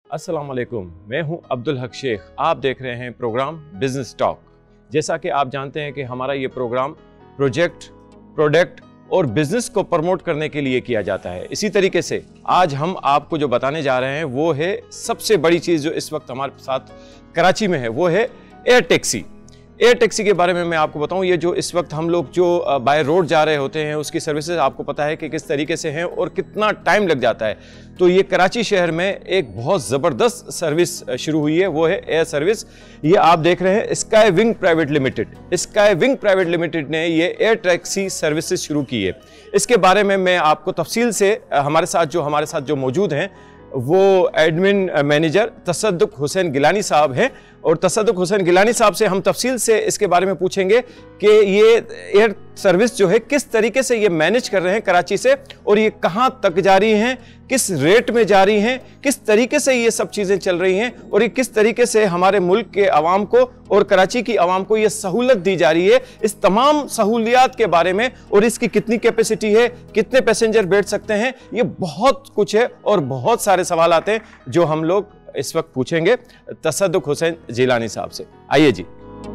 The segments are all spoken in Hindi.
अस्सलाम वालेकुम, मैं हूं अब्दुल हक शेख। आप देख रहे हैं प्रोग्राम बिजनेस टॉक। जैसा कि आप जानते हैं कि हमारा ये प्रोग्राम प्रोजेक्ट, प्रोडक्ट और बिजनेस को प्रमोट करने के लिए किया जाता है। इसी तरीके से आज हम आपको जो बताने जा रहे हैं वो है सबसे बड़ी चीज़ जो इस वक्त हमारे साथ कराची में है, वो है एयर टैक्सी। एयर टैक्सी के बारे में मैं आपको बताऊं, ये जो इस वक्त हम लोग जो बाय रोड जा रहे होते हैं उसकी सर्विसेज आपको पता है कि किस तरीके से हैं और कितना टाइम लग जाता है। तो ये कराची शहर में एक बहुत ज़बरदस्त सर्विस शुरू हुई है, वो है एयर सर्विस। ये आप देख रहे हैं sky wing private limited. Sky wing private limited ने ये एयर टैक्सी सर्विसेज शुरू की है। इसके बारे में मैं आपको तफसील से हमारे साथ जो मौजूद हैं वो एडमिन मैनेजर तसद्दुक हुसैन गिलानी साहब हैं, और तसद्दुक हुसैन गिलानी साहब से हम तफसील से इसके बारे में पूछेंगे कि ये एयर सर्विस जो है किस तरीके से ये मैनेज कर रहे हैं कराची से, और ये कहाँ तक जा रही हैं, किस रेट में जा रही हैं, किस तरीके से ये सब चीज़ें चल रही हैं, और ये किस तरीके से हमारे मुल्क के अवाम को और कराची की अवाम को ये सहूलत दी जा रही है। इस तमाम सहूलियात के बारे में और इसकी कितनी कैपेसिटी है, कितने पैसेंजर बैठ सकते हैं, ये बहुत कुछ है और बहुत सारे सवाल आते हैं जो हम लोग इस वक्त पूछेंगे तसद्दुक हुसैन जिलानी साहब से। आइए जी।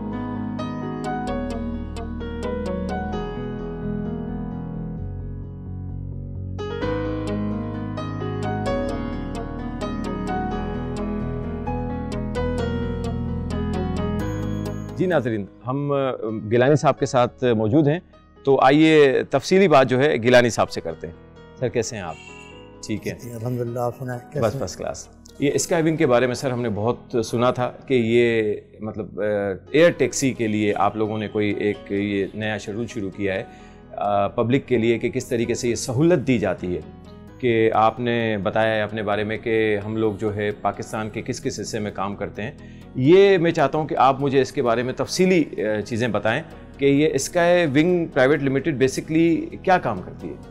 जी नाज़रीन, हम गिलानी साहब के साथ मौजूद हैं, तो आइए तफसीली बात जो है गिलानी साहब से करते हैं। सर कैसे हैं आप? ठीक है अल्हम्दुलिल्लाह, आप सुनाएं? बस फर्स्ट क्लास। ये स्काई विंग के बारे में सर हमने बहुत सुना था कि ये मतलब एयर टैक्सी के लिए आप लोगों ने कोई एक ये नया शेड्यूल शुरू किया है पब्लिक के लिए कि किस तरीके से ये सहूलत दी जाती है। कि आपने बताया है अपने बारे में कि हम लोग जो है पाकिस्तान के किस किस हिस्से में काम करते हैं। ये मैं चाहता हूँ कि आप मुझे इसके बारे में तफसीली चीज़ें बताएं कि ये sky wing private limited basically क्या काम करती है।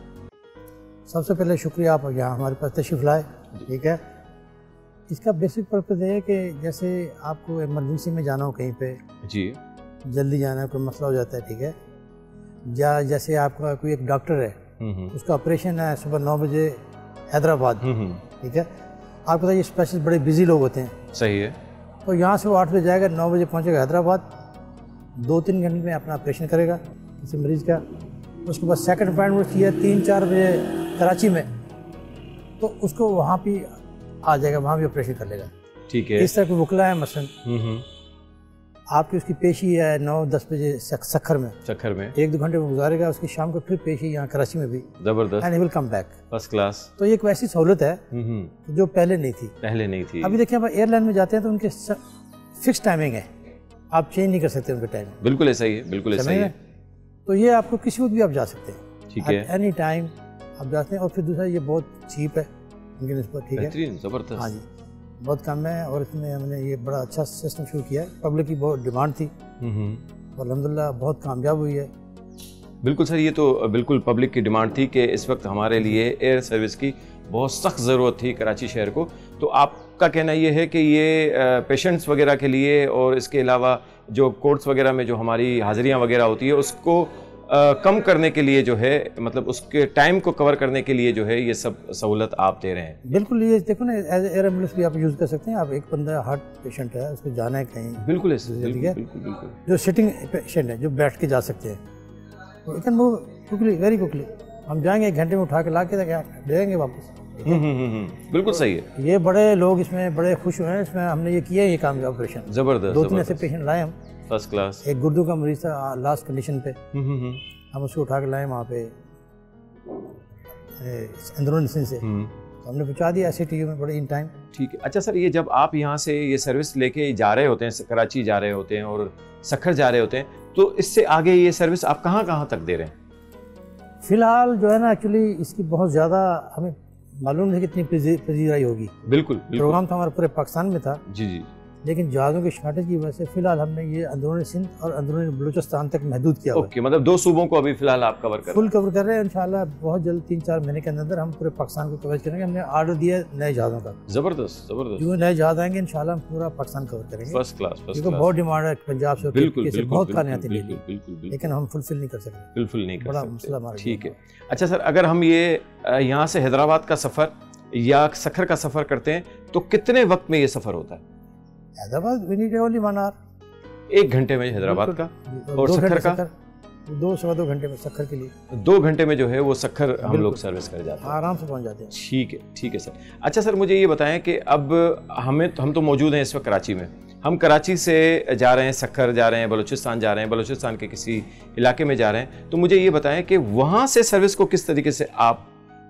सबसे पहले शुक्रिया आप यहाँ हमारे पास तशरीफ़ लाए। ठीक है, इसका बेसिक पर्पज़ है कि जैसे आपको इमरजेंसी में जाना हो कहीं पे, जी जल्दी जाना है, कोई मसला हो जाता है, ठीक है, या जैसे आपका कोई एक डॉक्टर है उसका ऑपरेशन है सुबह 9 बजे हैदराबाद, ठीक है, आपको ये स्पेशलिस्ट बड़े बिजी लोग होते हैं, सही है, तो यहाँ से वो 8 बजे जाएगा, 9 बजे पहुँचेगा हैदराबाद, 2-3 घंटे में अपना ऑपरेशन करेगा किसी मरीज़ का। उसके बाद सेकंड अपॉइंटमेंट किया 3-4 बजे कराची में, तो उसको वहाँ भी आ जाएगा, वहाँ भी ऑपरेशन कर लेगा। ठीक है, इस तरह के वकला है मसलन आपकी उसकी पेशी है 9-10 बजे सखर में 1-2 घंटे में गुजारेगा, उसकी शाम को फिर पेशी यहाँ कराची में भी, जबरदस्त, and he will come back, first class. तो ये एक वैसी सहूलत है जो पहले नहीं थी। अभी देखिए आप एयरलाइन में जाते हैं तो उनके फिक्स टाइमिंग है, आप चेंज नहीं कर सकते उनके टाइम। बिल्कुल ऐसा ही है, बिल्कुल ऐसा ही है। तो ये आपको किसी वक्त भी आप जा सकते हैं, ठीक है, एनी टाइम आप जाते हैं। और फिर दूसरा ये बहुत चीप है उनके निस्बत, ठीक है, जबरदस्त, हाँ जी, बहुत कम है। और इसमें हमने ये बड़ा अच्छा सिस्टम शुरू किया है, पब्लिक की बहुत डिमांड थी और अल्हम्दुलिल्लाह बहुत कामयाब हुई है। बिल्कुल सर, ये तो बिल्कुल पब्लिक की डिमांड थी कि इस वक्त हमारे लिए एयर सर्विस की बहुत सख्त ज़रूरत थी कराची शहर को। तो आपका कहना ये है कि ये पेशेंट्स वगैरह के लिए और इसके अलावा जो कोर्ट्स वगैरह में जो हमारी हाज़िरियाँ वगैरह होती है उसको कम करने के लिए जो है, मतलब उसके टाइम को कवर करने के लिए जो है ये सब सहूलत आप दे रहे हैं। बिल्कुल, ये देखो ना, एज एयर एम्बुलेंस भी आप यूज़ कर सकते हैं। आप एक बंदा हार्ट पेशेंट है, उसको जाना है कहीं, बिल्कुल ऐसे, बिल्कुल। जो सिटिंग पेशेंट है, जो बैठ के जा सकते हैं, we can move quickly, very quickly. हम जाएंगे 1 घंटे में उठा के ला के देंगे वापस। बिल्कुल सही है। ये बड़े लोग इसमें बड़े खुश हुए हैं, इसमें हमने ये किया है, ये काम ऑपरेशन जबरदस्त। 2-3 ऐसे पेशेंट लाए हम, फर्स्ट क्लास। एक गुर्दे का मरीज था लास्ट कंडीशन पे, हम उसको उठा के लाए वहाँ पे अंदरूनी से, तो हमने पहुँचा दिया SCTU में बड़े इन टाइम। ठीक है, अच्छा सर, ये जब आप यहाँ से ये सर्विस लेके जा रहे होते हैं, कराची जा रहे होते हैं और सखर जा रहे होते हैं, तो इससे आगे ये सर्विस आप कहाँ तक दे रहे हैं? फिलहाल जो है ना, एक्चुअली इसकी बहुत ज़्यादा हमें मालूम नहीं कितनी पजीराई होगी। बिल्कुल, प्रोग्राम तो हमारे पूरे पाकिस्तान में था, जी, लेकिन जहाज़ों की शॉर्टेज की वजह से फिलहाल हमने ये अंदरूनी सिंध और अंदरूनी बलूचिस्तान तक महदूद किया। ओके, मतलब 2 सूबों को अभी फिलहाल आप कवर कर रहे हैं? फुल कवर कर रहे हैं इंशाल्लाह। बहुत जल्द 3-4 महीने के अंदर हम पूरे पाकिस्तान को कवर करेंगे। हमने ऑर्डर दिया नए जहाज़ों का। जबरदस्त। जो नए जहाज़ आएंगे इंशाल्लाह हम पूरा पाकिस्तान कवर करेंगे, फर्स्ट क्लास। क्योंकि बहुत डिमांड है पंजाब से, बहुत कार्य आती है, लेकिन हम फुलफिल नहीं कर सकते, बिल्कुल नहीं, बड़ा मसला हमारा। ठीक है, अच्छा सर, अगर हम ये यहाँ से हैदराबाद का सफ़र या सखर का सफ़र करते हैं तो कितने वक्त में ये सफ़र होता है? Hyderabad we need only 1 hour, 1 घंटे में हैदराबाद का, और सखर का 2 घंटे में सखर के लिए 2 घंटे में जो है वो सखर हम लोग सर्विस कर जाते हैं, आराम से पहुंच जाते हैं। ठीक है सर। अच्छा सर, मुझे ये बताएं कि अब हम तो मौजूद हैं इस वक्त कराची में, हम कराची से जा रहे हैं, सखर जा रहे हैं, बलूचिस्तान जा रहे हैं, बलूचिस्तान के किसी इलाके में जा रहे हैं, तो मुझे ये बताएं कि वहाँ से सर्विस को किस तरीके से आप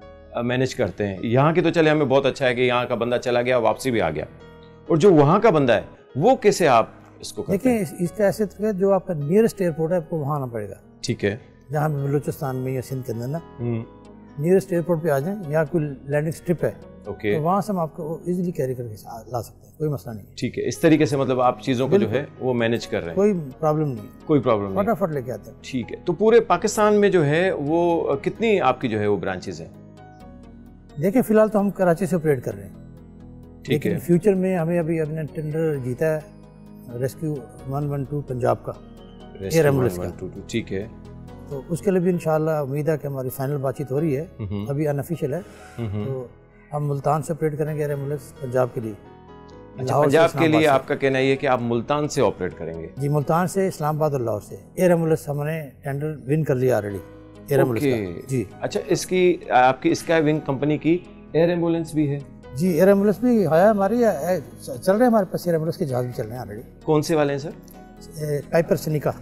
मैनेज करते हैं? यहाँ की तो चले हमें बहुत अच्छा है कि यहाँ का बंदा चला गया, वापसी भी आ गया, और जो वहाँ का बंदा है वो कैसे आप इसको करते हैं? देखिए, इसका ऐसे तरीका जो आपका नियरेस्ट एयरपोर्ट है आपको वहाँ आना पड़ेगा। ठीक है, जहाँ बलूचिस्तान में या सिंध के अंदर ना नियरेस्ट एयरपोर्ट पे आ जाएं, या कोई लैंडिंग स्ट्रिप है, ओके, तो वहाँ से हम आपको इजीली कैरी करके ला सकते हैं, कोई मसला नहीं। ठीक है, इस तरीके से मतलब आप चीज़ों को जो है वो मैनेज कर रहे हैं, कोई प्रॉब्लम नहीं, कोई प्रॉब्लम नहीं, फटाफट लेके आते हैं। ठीक है, तो पूरे पाकिस्तान में जो है वो कितनी आपकी जो है वो ब्रांचेज हैं? देखिए, फिलहाल तो हम कराची से ऑपरेट कर रहे हैं, ठीक है, फ्यूचर में हमें अभी अपने टेंडर जीता है रेस्क्यू 112 पंजाब का, एयर एम्बुलेंस का, ठीक है, तो उसके लिए भी इंशाल्लाह उम्मीद है कि हमारी फाइनल बातचीत हो रही है, अभी अनऑफिशियल है, तो हम मुल्तान से ऑपरेट करेंगे एयर एम्बुलेंस पंजाब के लिए। अच्छा, पंजाब के लिए आपका कहना ये कि आप मुल्तान से ऑपरेट करेंगे? जी, मुल्तान से, इस्लामाबाद और लाहौर से। एयर एम्बुलेंस हमने टेंडर विन कर लिया ऑलरेडी, एयर एम्बुलेंस का। जी, अच्छा, इसकी आपकी स्काई विंग कंपनी की एयर एम्बुलेंस भी है? जी, एयर एम्बुलेंस भी है हमारी, चल रहे हैं हमारे पास, एयर एम्बुलेंस के जहाज भी चल रहे हैं ऑलरेडी। कौन से वाले हैं sir? Piper Seneca,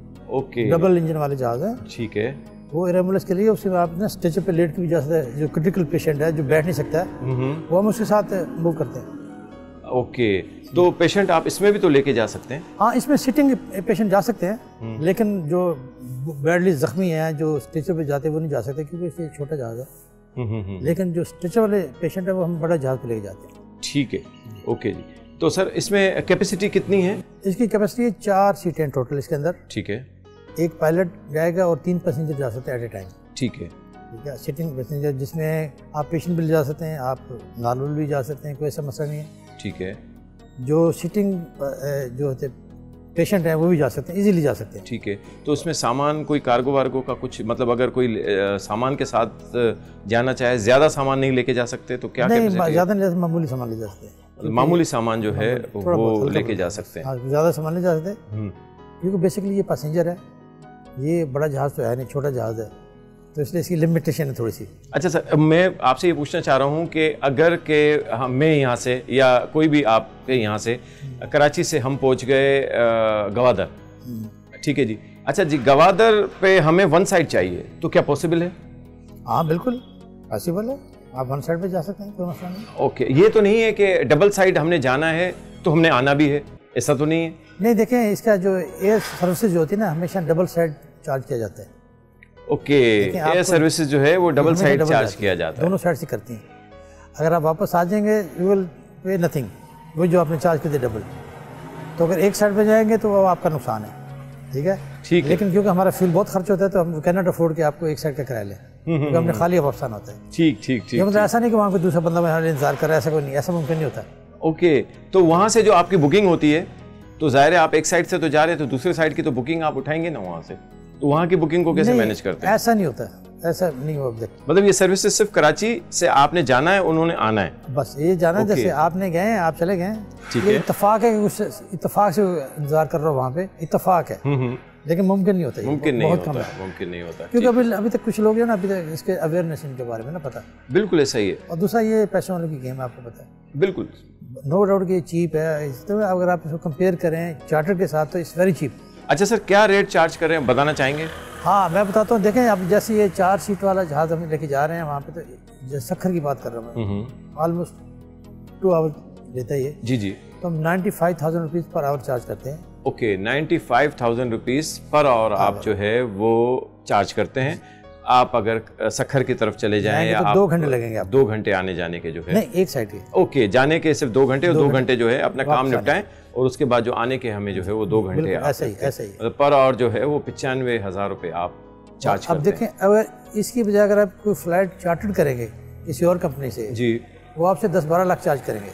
okay, double engine वाले जहाज हैं। ठीक है, वो एयर एम्बुलेंस के लिए, उसमें आप ना स्ट्रेचर पे लेट के भी जा सकते हैं, जो क्रिटिकल पेशेंट है जो बैठ नहीं सकता है, वो हम उसके साथ मूव करते हैं। ओके, तो पेशेंट आप इसमें भी तो लेके जा सकते हैं? हाँ, इसमें सिटिंग पेशेंट जा सकते हैं, लेकिन जो बैडली जख्मी हैं जो स्ट्रेचर पे जाते हैं वो नहीं जा सकते, क्योंकि इससे छोटा जहाज है। लेकिन जो स्ट्रेचर वाले पेशेंट है वो हम बड़ा जहाज पे लेके जाते हैं। ठीक है, ओके जी। तो सर, इसमें कैपेसिटी कितनी है? इसकी कैपेसिटी है 4 सीटें टोटल इसके अंदर। ठीक है, एक पायलट जाएगा और 3 पैसेंजर जा सकते हैं एट ए टाइम। ठीक है, सिटिंग पैसेंजर, जिसमें आप पेशेंट भी ले जा सकते हैं, आप नॉर्मल भी जा सकते हैं, कोई ऐसा मसला नहीं है। ठीक है, जो सिटिंग जो होते पेशेंट हैं वो भी जा सकते हैं, इजीली जा सकते हैं। ठीक है, तो उसमें सामान कोई कार्गो वार्गो का कुछ, मतलब अगर कोई सामान के साथ जाना चाहे, ज़्यादा सामान नहीं लेके जा सकते तो क्या? नहीं, ज़्यादा नहीं, मामूली सामान ले जा सकते हैं, मामूली सामान जो है वो लेके जा सकते हैं, ज़्यादा सामान ले जा सकते हैं, क्योंकि बेसिकली ये पैसेंजर है, ये बड़ा जहाज़ तो है नहीं, छोटा जहाज़ है, तो इसलिए इसकी लिमिटेशन है थोड़ी सी। अच्छा सर, मैं आपसे ये पूछना चाह रहा हूँ कि अगर के मैं यहाँ से या कोई भी आपके यहाँ से कराची से हम पहुँच गए गवादर, ठीक है जी, अच्छा जी, गवादर पे हमें 1 साइड चाहिए, तो क्या पॉसिबल है? हाँ, बिल्कुल पॉसिबल है, आप 1 साइड पे जा सकते हैं, कोई मसला नहीं। ओके, ये तो नहीं है कि डबल साइड हमने जाना है तो हमने आना भी है, ऐसा तो नहीं है? नहीं, देखें, इसका जो एयर सर्विसेज जो होती है ना, हमेशा डबल साइड चार्ज किया जाता है। ओके, एयर सर्विसेज जो है वो डबल साइड चार्ज किया जाता है, दोनों साइड से करती हैं। अगर आप वापस आ जाएंगे यू विल पे नथिंग, वो जो आपने चार्ज किए थे डबल, तो अगर एक साइड पे जाएंगे तो वो आपका नुकसान है, ठीक है? ठीक है, लेकिन क्योंकि हमारा फ्यूल बहुत खर्च होता है तो हम कैन नॉट अफोर्ड कि आपको एक साइड का किराया लें, क्योंकि हमने खाली वापस आना होता है। ठीक ठीक ठीक, मतलब ऐसा नहीं कि वहाँ कोई दूसरा बंदा हमारे इंतजार कर रहा है, ऐसा कोई नहीं, ऐसा मुमकिन नहीं होता। ओके, तो वहाँ से जो आपकी बुकिंग होती है, तो जाहिर है आप एक साइड से तो जा रहे हैं, तो दूसरे साइड की तो बुकिंग आप उठाएंगे ना वहाँ से, तो वहाँ की बुकिंग को कैसे मैनेज करते हैं? ऐसा नहीं होता, ऐसा नहीं होता। मतलब ये सर्विसेज सिर्फ कराची से आपने जाना है, उन्होंने आना है, बस ये जाना है। जैसे आपने गए, आप चले गए, ठीक है, इत्तेफाक है कि उस इत्तेफाक से इंतजार कर रहा हूँ वहाँ पे, इत्तेफाक है, लेकिन मुमकिन नहीं होता, मुमकिन नहीं होता, मुमकिन नहीं होता, क्योंकि अभी तक कुछ लोग हैं ना, अभी तक इसके अवेयरनेस इनके बारे में ना पता। बिल्कुल ऐसा ही है। और दूसरा ये पैसों वालों की गेम है, आपको पता है। बिल्कुल, नो डाउट कि चीप है, तो अगर आप इसको कंपेयर करें चार्टर के साथ तो इट्स वेरी चीप। अच्छा सर, क्या रेट चार्ज कर रहे हैं, बताना चाहेंगे? हाँ, मैं बताता हूँ। देखें, अब जैसे ये 4 सीट वाला जहाज हम लेके जा रहे हैं वहाँ पे, तो जैसे सखर की बात कर रहा हूँ मैं, ऑलमोस्ट 2 आवर लेता है ये। जी जी, तो हम 95,000 रुपीज़ पर आवर चार्ज करते हैं। ओके, 95,000 रुपीज़ पर आवर आप जो है वो चार्ज करते हैं। आप अगर सखर की तरफ चले जाएं या 2 घंटे लगेंगे, आप 2 घंटे आने जाने के जो है, नहीं, एक साइड के। ओके, जाने के सिर्फ 2 घंटे और 2 घंटे जो है अपना काम निपटाएं, और उसके बाद जो आने के हमें जो है वो 2 घंटे ऐसा ही पर आवर जो है वो 95,000 रुपये आप चार्ज करते हैं। अब देखें, अगर इसकी बजाय अगर आप कोई फ्लाइट चार्टर्ड करेंगे किसी और कंपनी से, जी, वो आपसे 10-12 लाख चार्ज करेंगे।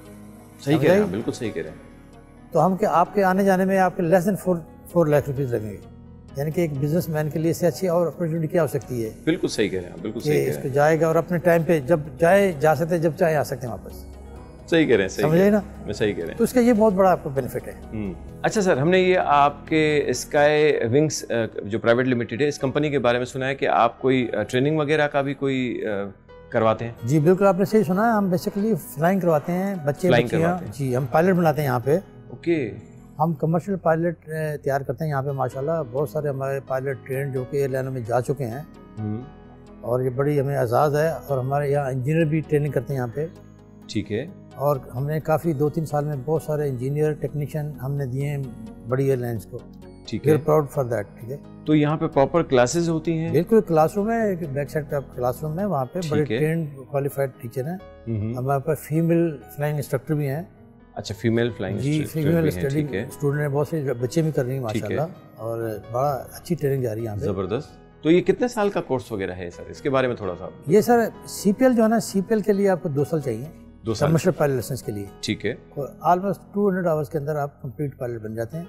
सही कह रहे हैं, बिल्कुल सही कह रहे हैं। तो हम आपके आने जाने में आपके लेस देन 4 लाख रुपीज़ लगेंगे। यानी कि एक बिजनेसमैन के लिए इससे अच्छी और अपॉर्चुनिटी क्या हो सकती है। बिल्कुल सही कह रहे हैं, बिल्कुल सही कह रहे हैं। इसको जाएगा और अपने टाइम पे जब जाए जा सकते हैं, जब चाहे आ सकते हैं वापस। सही कह रहे हैं, समझे ना, मैं सही कह रहे हैं। तो इसका ये बहुत बड़ा आपको बेनिफिट है। अच्छा सर, हमने ये आपके स्काई विंग्स जो प्राइवेट लिमिटेड है, इस कंपनी के बारे में सुना है कि आप कोई ट्रेनिंग वगैरह का भी कोई करवाते हैं? जी बिल्कुल, आपने सही सुना है। हम बेसिकली फ्लाइंग करवाते हैं, बच्चे बच्चियाँ। जी, हम पायलट बनाते हैं यहाँ पे। ओके। हम कमर्शियल पायलट तैयार करते हैं यहाँ पे। माशाल्लाह बहुत सारे हमारे पायलट ट्रेन जो कि एयरलाइनों में जा चुके हैं, और ये बड़ी हमें एजाज़ है। और हमारे यहाँ इंजीनियर भी ट्रेनिंग करते हैं यहाँ पे। ठीक है। और हमने काफ़ी 2-3 साल में बहुत सारे इंजीनियर टेक्नीशियन हमने दिए हैं बड़ी एयरलाइंस को। ठीक है, प्राउड फॉर दैट। ठीक है, तो यहाँ पे प्रॉपर क्लासेस होती हैं? बिल्कुल, क्लासरूम है, एक बैक साइड पे आप क्लासरूम है, वहाँ पे बड़े ट्रेंड क्वालिफाइड टीचर हैं। हमारे पास फीमेल फ्लाइंग इंस्ट्रक्टर भी हैं। अच्छा, फीमेल फ्लाइंग? जी, फीमेल स्टूडेंट हैं, बहुत से बच्चे भी कर रही हैं माशाल्लाह, और बड़ा अच्छी ट्रेनिंग जा रही है यहाँ पे। ज़बरदस्त। तो ये कितने साल का कोर्स वगैरह है सर, इसके बारे में थोड़ा सा? ये सर CPL जो है ना, CPL के लिए आपको 2 साल चाहिए, 2 साल कमर्शियल पायलट लाइसेंस के लिए। ठीक है। और ऑलमोस्ट 200 आवर्स के अंदर आप कंप्लीट पायलट बन जाते हैं।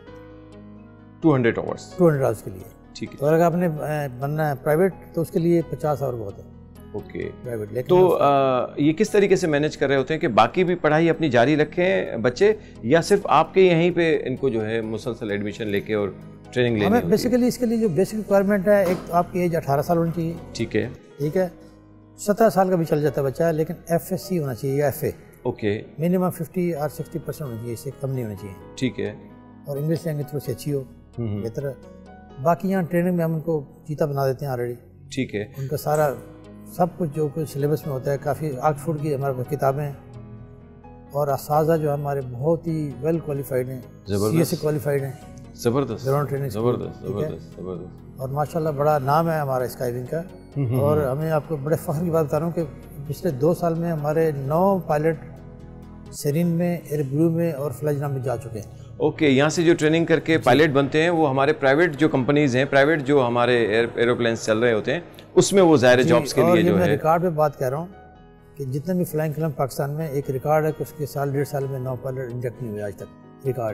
200 आवर्स? 200 आवर्स के लिए। ठीक है। तो अगर आपने बनना है प्राइवेट तो उसके लिए 50 आवर बहुत है। ओके। प्राइवेट। लेकिन तो ये किस तरीके से मैनेज कर रहे होते हैं कि बाकी भी पढ़ाई अपनी जारी रखें बच्चे, या सिर्फ आपके यहीं पे इनको जो है मुसलसल एडमिशन लेके और ट्रेनिंग लेनी होती है? बेसिकली इसके लिए जो बेसिक रिक्वायरमेंट है, एक तो आपकी एज 18 साल होनी चाहिए। ठीक है। ठीक है, 17 साल का भी चल जाता है बच्चा, लेकिन FSC होना चाहिए या FA। ओके। मिनिमम 50 और 60% होनी चाहिए, इससे कम नहीं होना चाहिए। ठीक है। और इंग्लिश लैंग्वेज थोड़ी सी अच्छी हो, बेहतर। बाकी यहाँ ट्रेनिंग में हम उनको चीता बना देते हैं ऑलरेडी। ठीक है। उनका सारा सब कुछ जो कुछ सिलेबस में होता है, काफ़ी ऑक्सफोर्ड की हमारे पास किताबें हैं, और असाजा जो हमारे बहुत ही वेल क्वालिफाइड हैं, CSE क्वालिफाइड हैं। ज़बरदस्त, ट्रेनिंग। ज़बरदस्त, ज़बरदस्त, ज़बरदस्त। और माशाल्लाह बड़ा नाम है हमारा स्काई विंग का। और हमें आपको बड़े फ़ख्र की बात बता रहा हूँ कि पिछले 2 साल में हमारे 9 पायलट सेरीन में, एयरब्लू में और फ्लाइजना में जा चुके हैं। ओके, यहाँ से जो ट्रेनिंग करके पायलट बनते हैं वो हमारे प्राइवेट जो कंपनीज हैं, प्राइवेट जो हमारे एरोप्लेन्स चल रहे होते हैं, उसमें वो ज़ाहिर जॉब्स के लिए जो है। मैं रिकॉर्ड पे बात कर रहा हूँ कि जितने भी फ्लाइंग क्लब पाकिस्तान में, एक रिकॉर्ड है कि उसके साल 1.5 साल में 9 पायलट इंजेक्ट नहीं हुए आज तक, रिकॉर्ड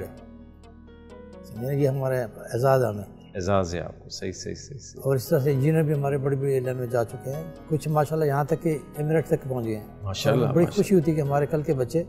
है। ये हमारा एजाज़ है, हमें एजाज़ है आपको। सही सही सही सही। और इस तरह से इंजीनियर भी हमारे बड़ी बड़ी एयरलाइन में जा चुके हैं, कुछ माशाल्लाह यहाँ तक कि एमिरेट्स तक पहुँच गए हैं माशाल्लाह। बड़ी खुशी होती है कि हमारे कल के बच्चे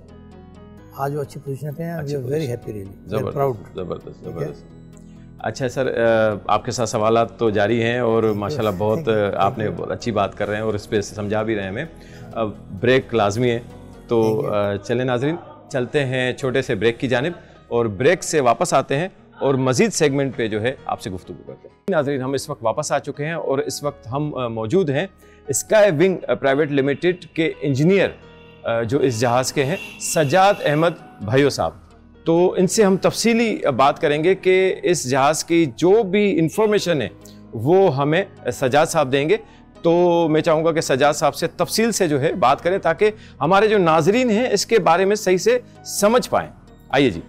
आज वो अच्छी पोजीशन पे हैं। We are very happy, really proud. ज़बरदस्त, ज़बरदस्त। अच्छा सर, आपके साथ सवालात तो जारी हैं और माशाल्लाह बहुत आपने बहुत अच्छी बात कर रहे हैं और इस पर समझा भी रहे हैं हमें। अब ब्रेक लाजमी है, तो चलें नाजरीन, चलते हैं छोटे से ब्रेक की जानिब, और ब्रेक से वापस आते हैं और मज़ीद सेगमेंट पे जो है आपसे गुफ्तगू करते हैं। नाजरीन, हम इस वक्त वापस आ चुके हैं और इस वक्त हम मौजूद हैं स्काई विंग प्राइवेट लिमिटेड के इंजीनियर जो इस जहाज़ के हैं, सज्जाद अहमद भाइयों साहब। तो इनसे हम तफसीली बात करेंगे कि इस जहाज़ की जो भी इंफॉर्मेशन है वो हमें सज्जाद साहब देंगे। तो मैं चाहूँगा कि सज्जाद साहब से तफसील से जो है बात करें ताकि हमारे जो नाजरीन हैं इसके बारे में सही से समझ पाएँ। आइए जी।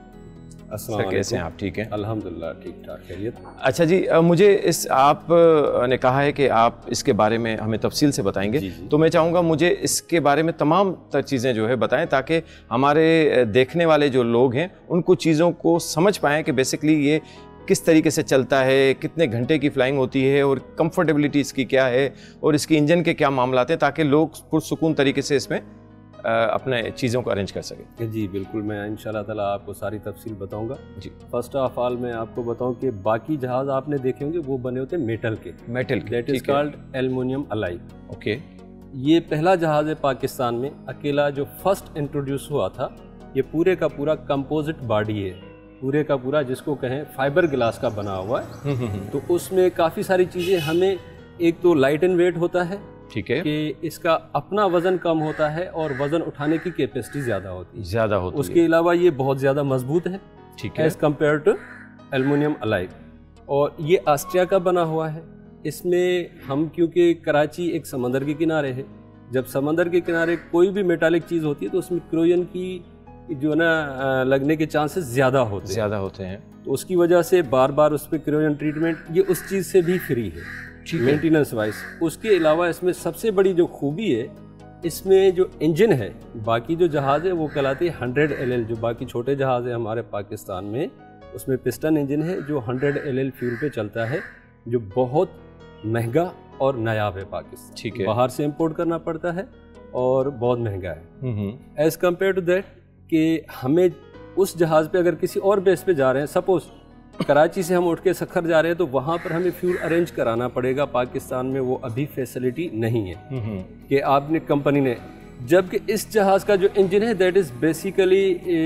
अस्सलाम वालेकुम। कैसे हैं आप? ठीक हैं अल्हम्दुलिल्लाह, ठीक ठाक खैरियत। अच्छा जी, मुझे इस आप ने कहा है कि आप इसके बारे में हमें तफसील से बताएंगे। जी। तो मैं चाहूँगा मुझे इसके बारे में तमाम चीज़ें जो है बताएं ताकि हमारे देखने वाले जो लोग हैं उनको चीज़ों को समझ पाएँ कि बेसिकली ये किस तरीके से चलता है, कितने घंटे की फ़्लाइंग होती है और कंफर्टेबिलिटी इसकी क्या है और इसकी इंजन के क्या मामलात हैं, ताकि लोग पुरसुकून तरीके से इसमें अपने चीज़ों को अरेंज कर सकें। जी बिल्कुल, मैं इंशाल्लाह ताला आपको सारी तफसील बताऊंगा। जी, फर्स्ट ऑफ ऑल मैं आपको बताऊं कि बाकी जहाज़ आपने देखे होंगे वो बने होते हैं मेटल के, that is called aluminium alloy. Okay, ये पहला जहाज़ है पाकिस्तान में, अकेला जो फर्स्ट इंट्रोड्यूस हुआ था। ये पूरे का पूरा कंपोजिट बॉडी है, पूरे का पूरा जिसको कहें फाइबर ग्लास का बना हुआ है। तो उसमें काफ़ी सारी चीज़ें हमें, एक तो लाइट एंड वेट होता है, ठीक है, कि इसका अपना वजन कम होता है और वजन उठाने की कैपेसिटी ज़्यादा होती है। उसके अलावा ये बहुत ज़्यादा मजबूत है, ठीक है, as compare to aluminium alloy. और ये ऑस्ट्रिया का बना हुआ है। इसमें हम, क्योंकि कराची एक समंदर के किनारे है, जब समंदर के किनारे कोई भी मेटालिक चीज़ होती है तो उसमें क्रोजन की जो है ना लगने के चांसेस ज़्यादा होते हैं। तो उसकी वजह से बार बार उस पर क्रोजन ट्रीटमेंट, ये उस चीज़ से भी फ्री है मेंटेनेंस वाइज। उसके अलावा इसमें सबसे बड़ी जो खूबी है, इसमें जो इंजन है, बाकी जो जहाज़ है वो कहलाते हैं 100 LL, जो बाकी छोटे जहाज़ है हमारे पाकिस्तान में उसमें पिस्टन इंजन है जो 100 LL फ्यूल पे चलता है, जो बहुत महंगा और नायाब है पाकिस्तान। ठीक है, बाहर से इंपोर्ट करना पड़ता है और बहुत महंगा है एज़ कम्पेयर टू दैट कि हमें उस जहाज़ पे अगर किसी और बेस पे जा रहे हैं, सपोज कराची से हम उठ के सखर जा रहे हैं, तो वहाँ पर हमें फ्यूल अरेंज कराना पड़ेगा। पाकिस्तान में वो अभी फैसिलिटी नहीं है कि आपने कंपनी ने, जबकि इस जहाज़ का जो इंजन है that is basically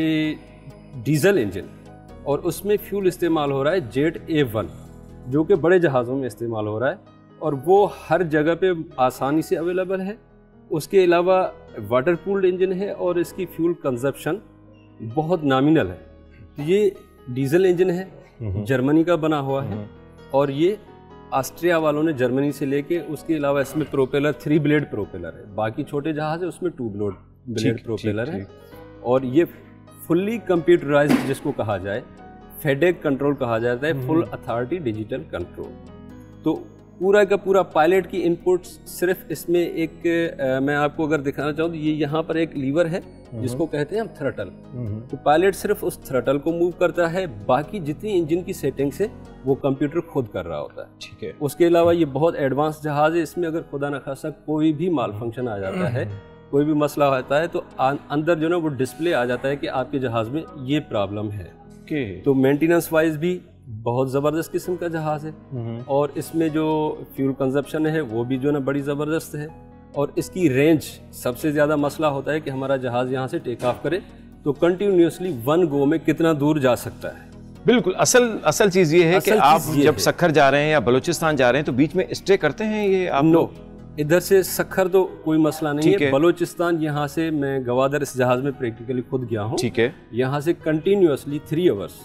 diesel engine और उसमें फ्यूल इस्तेमाल हो रहा है जेट A1 जो कि बड़े जहाज़ों में इस्तेमाल हो रहा है और वो हर जगह पे आसानी से अवेलेबल है। उसके अलावा वाटर कूल्ड इंजन है और इसकी फ्यूल कंजप्शन बहुत नॉमिनल है। ये डीजल इंजन है, जर्मनी का बना हुआ है और ये ऑस्ट्रिया वालों ने जर्मनी से लेके, उसके अलावा इसमें प्रोपेलर 3 ब्लेड प्रोपेलर है, बाकी छोटे जहाज है उसमें 2 ब्लेड प्रोपेलर है और ये फुल्ली कंप्यूटराइज्ड जिसको कहा जाए, फेडेक कंट्रोल कहा जाता है, फुल अथॉरिटी डिजिटल कंट्रोल। तो पूरा का पूरा पायलट की इनपुट सिर्फ इसमें एक मैं आपको अगर दिखाना चाहूँ तो ये यहाँ पर एक लीवर है जिसको कहते हैं हम थ्रटल। तो पायलट सिर्फ उस थ्रटल को मूव करता है, बाकी जितनी इंजन की सेटिंग्स है वो कंप्यूटर खुद कर रहा होता है। ठीक है। उसके अलावा ये बहुत एडवांस जहाज है, इसमें अगर खुदा न खासा कोई भी माल फंक्शन आ जाता है, कोई भी मसला होता है तो अंदर जो ना वो डिस्प्ले आ जाता है कि आपके जहाज में ये प्रॉब्लम है। तो मेंटेनेंस वाइज भी बहुत ज़बरदस्त किस्म का जहाज़ है और इसमें जो फ्यूल कंजप्शन है वो भी जो ना बड़ी ज़बरदस्त है और इसकी रेंज सबसे ज़्यादा मसला होता है कि हमारा जहाज़ यहाँ से टेक ऑफ करे तो कंटिन्यूसली 1 गो में कितना दूर जा सकता है। बिल्कुल, असल चीज़ ये है कि आप जब सखर जा रहे हैं या बलूचिस्तान जा रहे हैं तो बीच में स्टे करते हैं ये आप? नो, इधर से सखर तो कोई मसला नहीं है। बलूचिस्तान यहाँ से मैं गवादर इस जहाज़ में प्रैक्टिकली खुद गया हूँ। ठीक है। यहाँ से कंटिन्यूसली 3 आवर्स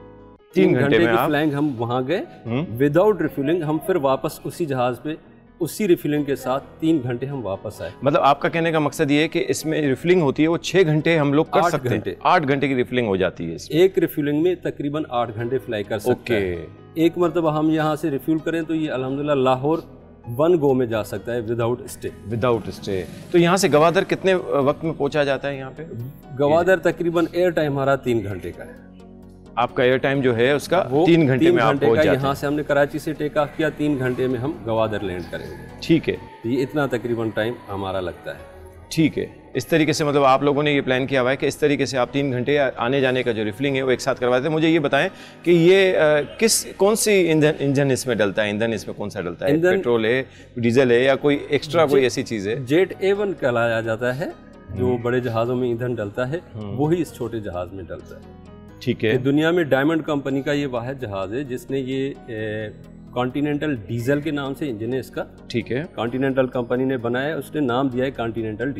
3 घंटे की फ्लाइंग हम वहाँ गए विदाउट रिफ्यूलिंग। हम फिर वापस उसी जहाज़ पे उसी रिफिलिंग के साथ 3 घंटे हम वापस आए। मतलब आपका कहने का मकसद ये है कि इसमें रिफिलिंग होती है वो 6 घंटे हम लोग कर सकते हैं। 8 घंटे की रिफिलिंग हो जाती है इसमें। एक रिफिलिंग में तकरीबन 8 घंटे फ्लाई कर सकते हैं। एक मरतबा हम यहाँ से रिफ्यूल करें तो ये अल्हम्दुलिल्लाह लाहौर 1 गो में जा सकता है विदाउट स्टे। तो यहाँ से गवादर कितने वक्त में पहुँचा जाता है? यहाँ पे गवादर तकरीबन एयर टाइम हमारा 3 घंटे का है। आपका एयर टाइम जो है उसका 3 घंटे में आप पहुंच जाते हैं। यहाँ से हमने कराची से टेक ऑफ किया, 3 घंटे में हम गवादर लैंड करेंगे। ठीक है, ये इतना तकरीबन टाइम हमारा लगता है। ठीक है। इस तरीके से मतलब आप लोगों ने ये प्लान किया हुआ है कि इस तरीके से आप 3 घंटे आने जाने का जो रिफिलिंग है वो एक साथ करवाते हैं। मुझे ये बताएं कि ये कौन सी ईंधन इसमें डलता है? ईंधन इसमें कौन सा डलता है? पेट्रोल है, डीजल है या कोई एक्स्ट्रा कोई ऐसी चीज़ है? जेट A1 कहलाया जाता है जो बड़े जहाज़ों में ईंधन डलता है, वही इस छोटे जहाज़ में डलता है। ठीक है। दुनिया में डायमंड कंपनी का ये वाहिद जहाज़ है जिसने ये कॉन्टिनेंटल डीजल के नाम से इंजन है इसका। ठीक है। कॉन्टिनेंटल कंपनी ने बनाया है, उसने नाम दिया है कॉन्टिनेंटल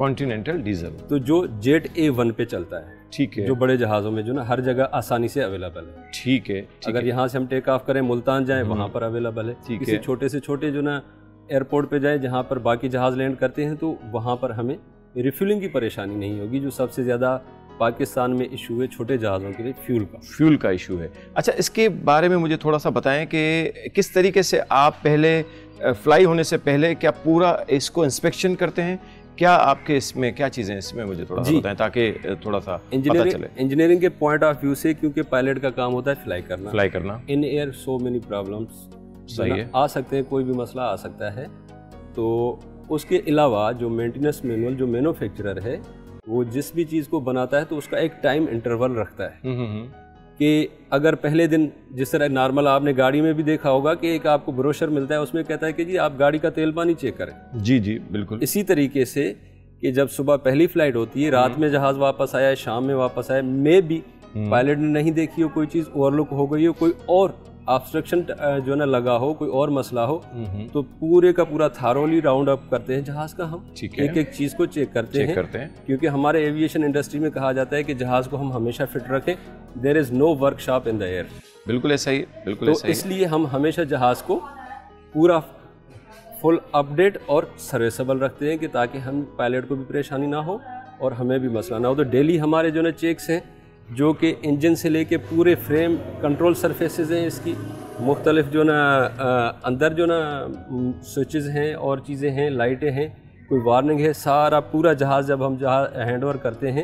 डीजल। तो जो जेट A1 पे चलता है। ठीक है। जो बड़े जहाज़ों में जो ना हर जगह आसानी से अवेलेबल है। ठीक है। अगर यहाँ से हम टेक ऑफ करें मुल्तान जाए वहाँ पर अवेलेबल है। किसी छोटे से छोटे जो ना एयरपोर्ट पे जाए जहाँ पर बाकी जहाज़ लैंड करते हैं तो वहाँ पर हमें रिफ्यूलिंग की परेशानी नहीं होगी। जो सबसे ज़्यादा पाकिस्तान में इशू है छोटे जहाज़ों के लिए फ्यूल का इशू है। अच्छा, इसके बारे में मुझे थोड़ा सा बताएं कि किस तरीके से आप पहले फ्लाई होने से पहले क्या पूरा इसको इंस्पेक्शन करते हैं? क्या आपके इसमें क्या चीज़ें इसमें मुझे थोड़ा सा बताएं ताकि थोड़ा सा पता चले। इंजीनियरिंग के पॉइंट ऑफ व्यू से, क्योंकि पायलट का काम होता है फ्लाई करना। In air so many problems सही है आ सकते हैं, कोई भी मसला आ सकता है। तो उसके अलावा जो मेंटेनेंस मैनुअल जो मैन्युफैक्चरर है वो जिस भी चीज़ को बनाता है तो उसका एक टाइम इंटरवल रखता है कि अगर पहले दिन, जिस तरह नॉर्मल आपने गाड़ी में भी देखा होगा कि एक आपको ब्रोशर मिलता है उसमें कहता है कि जी आप गाड़ी का तेल पानी चेक करें। जी जी बिल्कुल। इसी तरीके से कि जब सुबह पहली फ्लाइट होती है, रात में जहाज़ वापस आया है, शाम में वापस आया, मे भी पायलट ने नहीं देखी हो, कोई चीज़ ओवरलुक हो गई हो, कोई और ऑब्स्ट्रक्शन जो ना लगा हो, कोई और मसला हो, तो पूरे का पूरा थारोली राउंड अप करते हैं जहाज़ का। हम एक एक चीज़ को चेक करते हैं क्योंकि हमारे एविएशन इंडस्ट्री में कहा जाता है कि जहाज़ को हम हमेशा फिट रखें। There is no workshop in the air. बिल्कुल ऐसा ही, बिल्कुल ऐसा ही। इसलिए हम हमेशा जहाज़ को पूरा फुल अपडेट और सर्विसेबल रखते हैं कि ताकि हम पायलट को भी परेशानी ना हो और हमें भी मसला ना हो। तो डेली हमारे जो ना चेक्स हैं जो कि इंजन से लेके पूरे फ्रेम कंट्रोल सरफेसेस हैं, इसकी मुख्तलिफ जो ना अंदर जो ना स्विचेस हैं और चीज़ें हैं, लाइटें हैं, कोई वार्निंग है, सारा पूरा जहाज़ जब हम हैंड ओवर करते हैं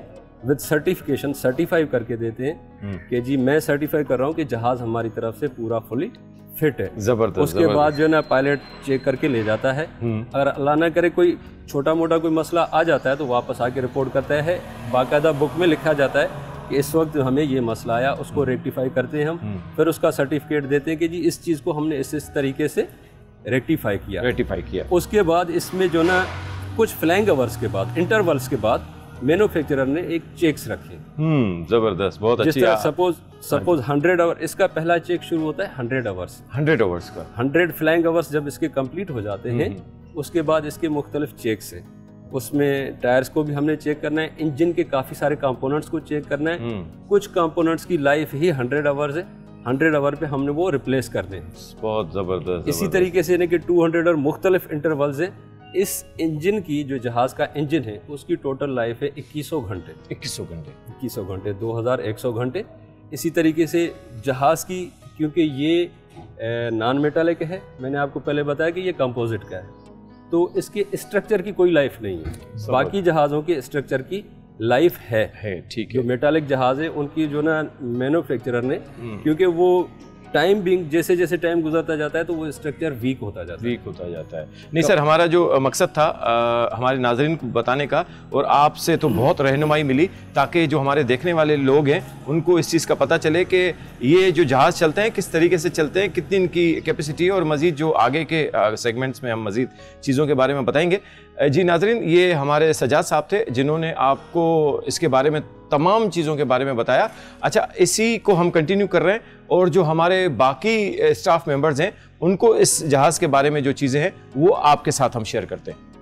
विद सर्टिफिकेशन सर्टिफाई करके देते हैं कि जी मैं सर्टिफाई कर रहा हूँ कि जहाज हमारी तरफ से पूरा फुली फिट है। जबरदस्त। उसके बाद जो है ना पायलट चेक करके ले जाता है। अगर अल्लाह ना करे कोई छोटा मोटा कोई मसला आ जाता है तो वापस आके रिपोर्ट करता है। बाकायदा बुक में लिखा जाता है कि इस वक्त हमें ये मसला आया, उसको रेक्टिफाई करते हैं हम, फिर उसका सर्टिफिकेट देते हैं कि जी इस चीज़ को हमने इस तरीके से रेक्टिफाई किया। उसके बाद इसमें जो ना कुछ फ्लाइंग आवर्स के बाद, इंटरवल्स के बाद मैन्युफैक्चरर ने एक चेक्स रखे। जबरदस्त, बहुत अच्छी। जिस तरह सपोज 100 आवर, इसका पहला चेक शुरू होता है 100 आवर्स। 100 आवर्स का 100 फ्लाइंग आवर्स जब इसके कंप्लीट हो जाते हैं उसके बाद इसके मुख्तलिफ चेक्स हैं। उसमें टायर्स को भी हमने चेक करना है, इंजन के काफ़ी सारे कंपोनेंट्स को चेक करना है। कुछ कंपोनेंट्स की लाइफ ही 100 आवर्स है, 100 आवर पे हमने वो रिप्लेस करने हैं। बहुत ज़बरदस्त। इसी तरीके से कि 200 और मुख्तलिफ इंटरवल्स हैं। इस इंजन की जो जहाज़ का इंजन है उसकी टोटल लाइफ है 2100 घंटे। 2100 घंटे 2100 घंटे। इसी तरीके से जहाज़ की, क्योंकि ये नॉन मेटालिक है, मैंने आपको पहले बताया कि ये कंपोजिट का है, तो इसके स्ट्रक्चर की कोई लाइफ नहीं है। बाकी जहाज़ों के स्ट्रक्चर की लाइफ है। ठीक है। जो मेटालिक जहाज़ है उनकी जो ना मैन्युफैक्चरर ने, क्योंकि वो टाइम बिंग जैसे जैसे टाइम गुजरता जाता है तो वो स्ट्रक्चर वीक होता जाता है। नहीं सर, हमारा जो मकसद था हमारे नाज़रीन को बताने का, और आपसे तो बहुत रहनुमाई मिली ताकि जो हमारे देखने वाले लोग हैं उनको इस चीज़ का पता चले कि ये जो जहाज़ चलते हैं किस तरीके से चलते हैं, कितनी इनकी कैपेसिटी है, और मज़ीद जो आगे के सेगमेंट्स में हम मज़ीद चीज़ों के बारे में बताएंगे। जी नाज़रीन, ये हमारे सजाद साहब थे जिन्होंने आपको इसके बारे में तमाम चीज़ों के बारे में बताया। अच्छा, इसी को हम कंटिन्यू कर रहे हैं, और जो हमारे बाकी स्टाफ मेंबर्स हैं उनको इस जहाज़ के बारे में जो चीज़ें हैं वो आपके साथ हम शेयर करते हैं।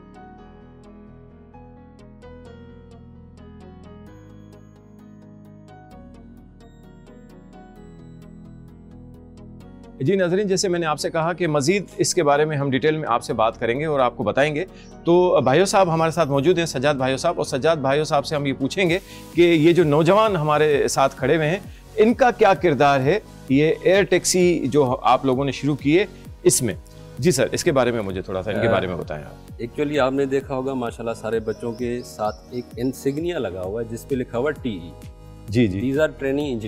जी नाज़रीन, जैसे मैंने आपसे कहा कि मज़ीद इसके बारे में हम डिटेल में आपसे बात करेंगे और आपको बताएंगे, तो भाइयों साहब हमारे साथ मौजूद हैं, सजाद भाइयों साहब, और सजाद भाइयों साहब से हम ये पूछेंगे कि ये जो नौजवान हमारे साथ खड़े हुए हैं इनका क्या किरदार है ये एयर टैक्सी जो आप लोगों ने शुरू की है इसमें। जी सर, इसके बारे में मुझे थोड़ा सा इनके बारे में बताएं आप। एक्चुअली आपने देखा होगा माशाल्लाह सारे बच्चों के साथ एक इंसिग्निया लगा हुआ है जिस पे लिखा हुआ TE। जी। These are training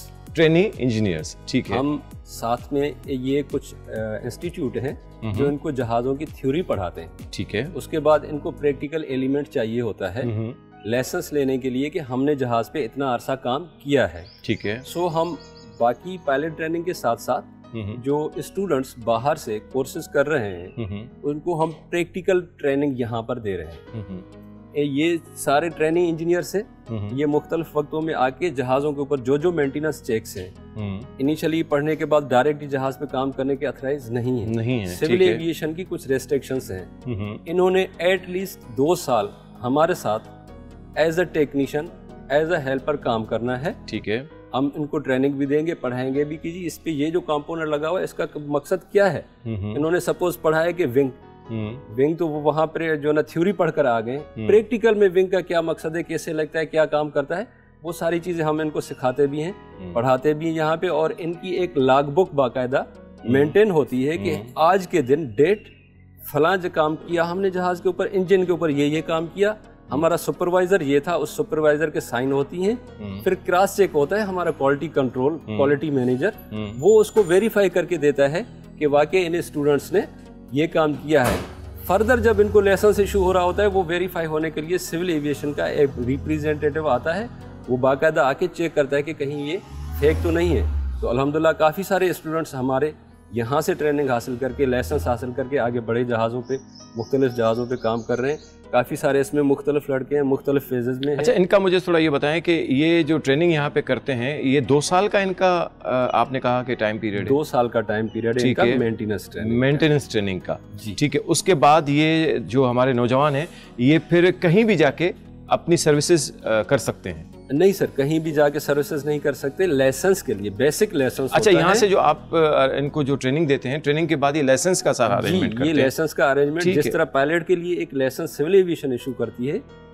engineers. ठीक है। हम साथ में ये कुछ इंस्टीट्यूट हैं जो इनको जहाज़ों की थ्योरी पढ़ाते हैं। ठीक है। उसके बाद इनको प्रैक्टिकल एलिमेंट चाहिए होता है लेसन्स लेने के लिए कि हमने जहाज़ पे इतना अरसा काम किया है। ठीक है। सो हम बाकी पायलट ट्रेनिंग के साथ साथ जो स्टूडेंट्स बाहर से कोर्सेज कर रहे हैं उनको हम प्रैक्टिकल ट्रेनिंग यहाँ पर दे रहे हैं। ये सारे ट्रेनिंग इंजीनियर्स हैं, ये मुख्तलिफ वक्तों में आके जहाज़ों के ऊपर जो मेंटेनेंस चेक्स हैं, इनिशियली पढ़ने के बाद डायरेक्ट जहाज़ पे काम करने के अथराइज नहीं है। सिविल एविएशन की कुछ रेस्ट्रिक्शंस हैं। इन्होंने एटलीस्ट 2 साल हमारे साथ as a technician, as a helper काम करना है। ठीक है। हम इनको ट्रेनिंग भी देंगे, पढ़ाएंगे भी कि जी इस पे ये जो कंपोनेंट लगा हुआ है इसका मकसद क्या है। इन्होंने सपोज पढ़ा है कि विंग तो वो वहाँ पर जो ना थ्योरी पढ़कर आ गए, प्रैक्टिकल में विंग का क्या मकसद है, कैसे लगता है, क्या काम करता है, वो सारी चीजें हम इनको सिखाते भी हैं, पढ़ाते भी हैं यहाँ पे। और इनकी एक लॉग बुक बाकायदा मेंटेन होती है कि आज के दिन डेट फलां जो काम किया हमने जहाज के ऊपर, इंजन के ऊपर ये काम किया, हमारा सुपरवाइजर ये था, उस सुपरवाइजर के साइन होती हैं। फिर क्रॉस चेक होता है, हमारा क्वालिटी कंट्रोल, क्वालिटी मैनेजर, वो उसको वेरीफाई करके देता है कि वाकई इन स्टूडेंट्स ने ये काम किया है। फर्दर जब इनको लाइसेंस इशू हो रहा होता है, वो वेरीफाई होने के लिए सिविल एविएशन का एक रिप्रेजेंटेटिव आता है, वो बाकायदा आके चेक करता है कि कहीं ये फेक तो नहीं है। तो अल्हम्दुलिल्लाह काफ़ी सारे स्टूडेंट्स हमारे यहाँ से ट्रेनिंग हासिल करके, लाइसेंस हासिल करके आगे बड़े जहाज़ों पे, मुख्तलिफ जहाज़ों पे काम कर रहे हैं। काफ़ी सारे इसमें मुख्तलिफ लड़के हैं, मुख्तलिफ फेजेस में हैं। अच्छा, इनका मुझे थोड़ा ये बताएं कि ये जो ट्रेनिंग यहाँ पे करते हैं ये 2 साल का इनका आपने कहा कि टाइम पीरियड है? 2 साल का टाइम पीरियड है इनका मेंटेनेंस ट्रेनिंग का। ठीक है। उसके बाद ये जो हमारे नौजवान हैं ये फिर कहीं भी जाके अपनी सर्विसेज कर सकते हैं? नहीं सर, कहीं भी जाके सर्विसेज नहीं कर सकते, लाइसेंस के लिए बेसिक लाइसेंस। अच्छा, यहाँ से जो आप इनको जो ट्रेनिंग देते हैं, ट्रेनिंग के बाद ये लाइसेंस का सारा अरेंजमेंट करते हैं? ये लाइसेंस का अरेंजमेंट, जिस तरह पायलट के लिए एक लाइसेंस सिविल एविएशन इशू करती है,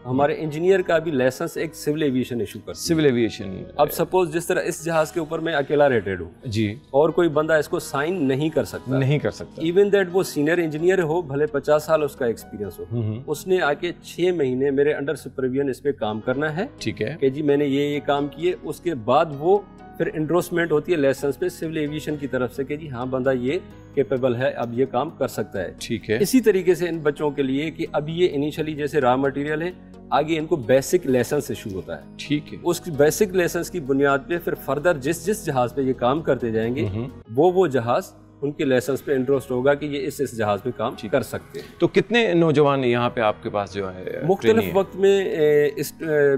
हमारे इंजीनियर का भी लाइसेंस एक सिविल एविएशन इशू कर, सिविल एविएशन। अब सपोज जिस तरह इस जहाज के ऊपर मैं अकेला रेटेड हूँ जी, और कोई बंदा इसको साइन नहीं कर सकता, इवन दैट वो सीनियर इंजीनियर हो, भले 50 साल उसका एक्सपीरियंस हो, उसने आके 6 महीने मेरे अंडर सुपरविजन इस पे काम करना है। ठीक है, कि जी मैंने ये काम किए, उसके बाद वो फिर इंडोर्समेंट होती है लाइसेंस पे सिविल एविएशन की तरफ से कि जी हाँ बंदा ये कैपेबल है, अब ये काम कर सकता है। ठीक है, इसी तरीके से इन बच्चों के लिए कि अभी ये इनिशियली जैसे रॉ मटेरियल है, आगे इनको बेसिक लाइसेंस इशू होता है। ठीक है, उस बेसिक लाइसेंस की बुनियाद पे फिर फर्दर जिस जहाज पे ये काम करते जाएंगे वो जहाज उनके लाइसेंस पे इंटरेस्ट होगा कि ये इस जहाज पे काम कर सकते हैं। तो कितने नौजवान यहाँ पे आपके पास जो है मुख्तलिफ वक्त में इस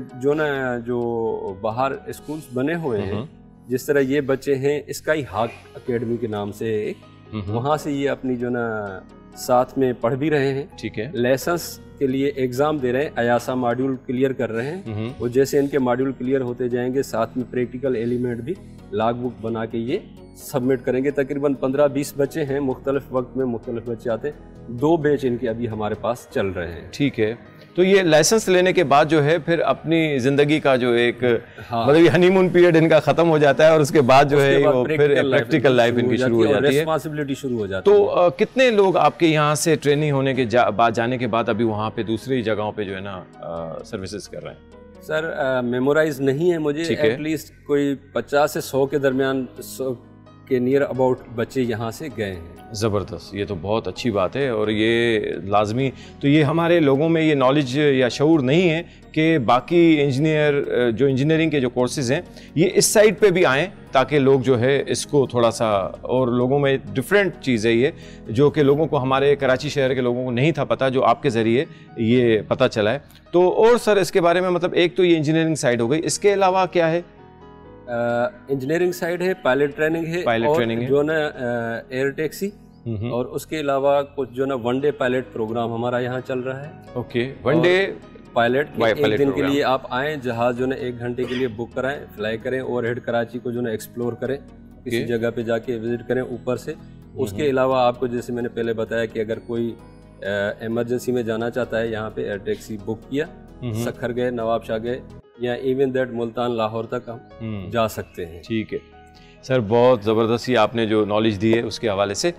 जो बाहर स्कूल्स बने हुए हैं, जिस तरह ये बच्चे हैं स्काई हॉक एकेडमी के नाम से एक, वहाँ से ये अपनी जो ना साथ में पढ़ भी रहे हैं। ठीक है, लाइसेंस के लिए एग्जाम दे रहे हैं, अयासा मॉड्यूल क्लियर कर रहे हैं। वो जैसे इनके मॉड्यूल क्लियर होते जाएंगे, साथ में प्रैक्टिकल एलिमेंट भी लॉग बुक बना के ये सबमिट करेंगे। तकरीबन 15-20 बच्चे हैं, मुख्तलिफ वक्त में मुख्तलिफ बच्चे आते हैं। 2 बैच इनके अभी हमारे पास चल रहे हैं। ठीक है, तो ये लाइसेंस लेने के बाद जो है फिर अपनी जिंदगी का जो एक मतलब हनीमून पीरियड इनका खत्म हो जाता है और उसके बाद जो है वो फिर प्रैक्टिकल लाइफ इनकी शुरू हो जाती है, रिस्पांसिबिलिटी शुरू हो जाती है। तो कितने लोग आपके यहाँ से ट्रेनिंग होने के बाद जाने के बाद अभी वहाँ पे दूसरी जगहों पे जो है ना सर्विसेज कर रहे हैं? सर मेमोराइज नहीं है मुझे, एटलीस्ट कोई 50 से 100 के दरमियान के नियर अबाउट बच्चे यहाँ से गए हैं। ज़बरदस्त, ये तो बहुत अच्छी बात है और ये लाजमी, तो ये हमारे लोगों में ये नॉलेज या शऊर नहीं है कि बाकी इंजीनियर जो इंजीनियरिंग के जो कोर्सेज हैं ये इस साइड पे भी आएँ, ताकि लोग जो है इसको थोड़ा सा, और लोगों में डिफरेंट चीज़ है ये जो कि लोगों को, हमारे कराची शहर के लोगों को नहीं था पता, जो आपके ज़रिए ये पता चला है। तो और सर इसके बारे में मतलब एक तो ये इंजीनियरिंग साइड हो गई, इसके अलावा क्या है? इंजीनियरिंग साइड है, पायलट ट्रेनिंग है, जो ना एयर टैक्सी, और उसके अलावा कुछ जो ना वन डे पायलट प्रोग्राम हमारा यहाँ चल रहा है। ओके, वन डे पायलट एक दिन के लिए आप आएँ, जहाज जो ना 1 घंटे के लिए बुक कराएं, फ्लाई करें, ओवरहेड कराची को जो ना एक्सप्लोर करें, किसी जगह पे जाके विजिट करें ऊपर से। उसके अलावा आपको जैसे मैंने पहले बताया कि अगर कोई इमरजेंसी में जाना चाहता है, यहाँ पे एयर टैक्सी बुक किया, सखर गए, नवाबशाह गए, या इवन दैट मुल्तान लाहौर तक हम जा सकते हैं। ठीक है सर, बहुत ज़बरदस्त ही आपने जो नॉलेज दी है उसके हवाले से।